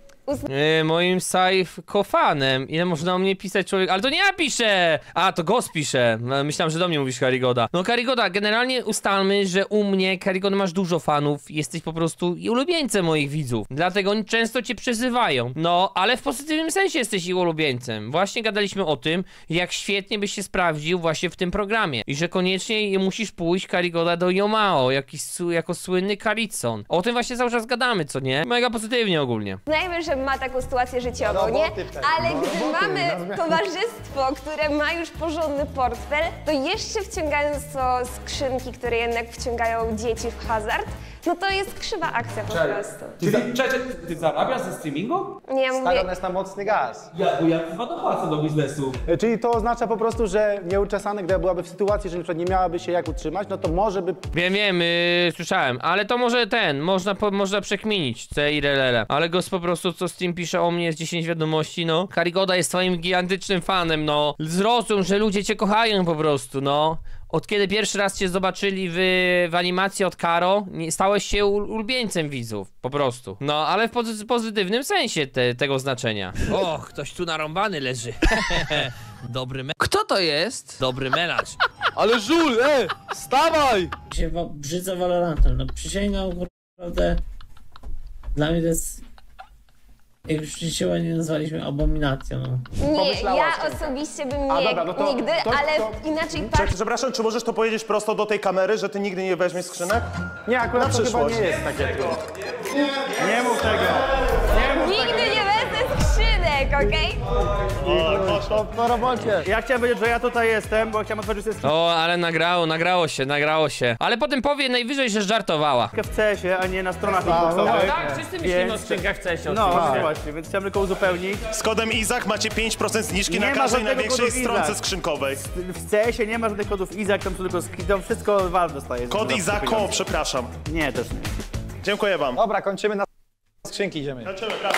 Moim Saif-kofanem. Ile można o mnie pisać człowiek? Ale to nie ja piszę! A, to Ghost pisze. No, myślałem, że do mnie mówisz, Karigoda. No, Karigoda, generalnie ustalmy, że u mnie, Karigoda, masz dużo fanów. Jesteś po prostu ulubieńcem moich widzów. Dlatego oni często cię przezywają. No, ale w pozytywnym sensie jesteś ich ulubieńcem. Właśnie gadaliśmy o tym, jak świetnie byś się sprawdził właśnie w tym programie. I że koniecznie musisz pójść, Karigoda, do Yomao, jako słynny Karicon. O tym właśnie cały czas gadamy, co nie? Mega pozytywnie ogólnie. Uznajmy, że ma taką sytuację życiową, No, nie? boty wtedy. Ale gdy mamy towarzystwo, które ma już porządny portfel, to jeszcze wciągając to skrzynki, które jednak wciągają dzieci w hazard, no to jest krzywa akcja po prostu. Ty zarabiasz ze streamingu? Nie, ja mówię, Stawione jest na mocny gaz. Ja dopłacę do biznesu. Czyli to oznacza po prostu, że nieuczesany, gdyby byłaby w sytuacji, że na przykład nie miałaby się jak utrzymać, no to może by... Wiem, słyszałem, ale to może można przekminić C i relele. Ale gość po prostu, co Steam pisze o mnie z 10 wiadomości, no. Karigoda jest twoim gigantycznym fanem, no. Zrozum, że ludzie cię kochają po prostu, no. Od kiedy pierwszy raz cię zobaczyli w animacji od Karo, stałeś się ulubieńcem widzów, po prostu. No, ale w pozytywnym sensie tego znaczenia. O, ktoś tu narąbany leży. Dobry Kto to jest? Dobry melarz. Ale Żul, wstawaj! Się brzydzę Valorantem, no przysięgam, naprawdę, dla mnie to jest Jak już wcześniej nie nazwaliśmy abominacją. Nie, Pomyślałaś ja tylko. osobiście bym A, nie, dobra, no to- nigdy, to- ale to- inaczej patrz. Przepraszam, czy możesz to powiedzieć prosto do tej kamery, że ty nigdy nie weźmiesz skrzynek? Nie, akurat Na to chyba przyszłość. nie jest takie trudne. Nie mów tego. Nigdy nie wezmę skrzynek, okej? Po robocie. Ja chciałem powiedzieć, że ja tutaj jestem, bo chciałem otworzyć sobie skrzynkę O, ale nagrało się. Ale potem powie najwyżej, że żartowała. w CS-ie, a nie na stronach Xboxowych. Tak, wszyscy myślimy o skrzynkach w CS-ie. No, oczywiście. właśnie, więc chciałem tylko uzupełnić. Z kodem IZAK macie 5% zniżki Nie na ma każdej żadnego największej kodu stronce IZAK. skrzynkowej. W CS-ie nie ma żadnych kodów IZAK, tam są tylko to wszystko Valve dostaje. Kod za IZAKO, pieniądze. przepraszam. Nie, też nie. Dziękuję wam. Dobra, kończymy na skrzynki, idziemy. Kończymy, brawo.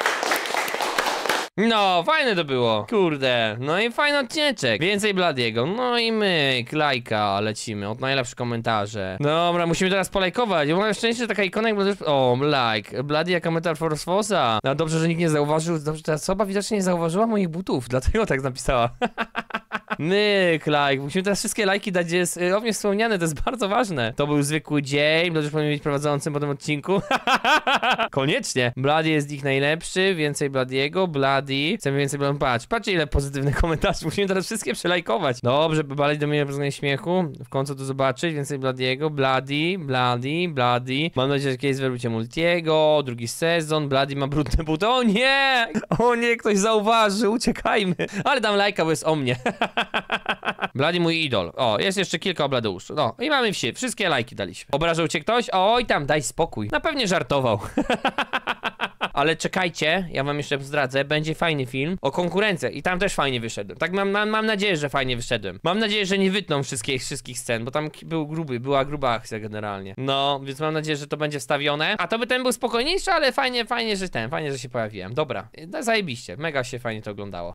No, fajne to było. Kurde, no i fajny odcieczek. Więcej Bladiego. No i myk, lajka, lecimy. Od najlepsze komentarze. Dobra, musimy teraz polajkować. Ja mam szczęście, że taka ikona jak Blady... O, like. Blady jak komentarz Forcefosa. No dobrze, że nikt nie zauważył. Dobrze, ta osoba widocznie nie zauważyła moich butów. Dlatego tak napisała. Myk, like. Musimy teraz wszystkie lajki dać, gdzie jest o mnie wspomniane. To jest bardzo ważne. To był zwykły dzień. Blady powinien być prowadzącym po tym odcinku. Koniecznie. Blady jest ich najlepszy. Więcej Bladiego. Blady. Chcemy więcej Blady. Patrz ile pozytywnych komentarzy. Musimy teraz wszystkie przelajkować. Dobrze, Blady do mnie rozgania śmiechu. W końcu to zobaczyć. Więcej Bladiego. Blady. Mam nadzieję, że kiedyś zwrócicie Multiego. Drugi sezon. Blady ma brudne buty. O nie! O nie, ktoś zauważy. Uciekajmy. Ale dam lajka, bo jest o mnie. Blady mój idol. O, jest jeszcze kilka o Bladeuszu. No i mamy wszystkie lajki daliśmy. Obrażał cię ktoś? Oj tam, daj spokój. Na pewnie żartował. Ale czekajcie, ja wam jeszcze zdradzę, będzie fajny film o konkurencjach i tam też fajnie wyszedłem. Tak mam nadzieję, że fajnie wyszedłem. Mam nadzieję, że nie wytną wszystkich scen, bo tam była gruba akcja generalnie. No, więc mam nadzieję, że to będzie wstawione. A to by ten był spokojniejszy, ale fajnie, że się pojawiłem. Dobra, zajebiście, mega się fajnie to oglądało.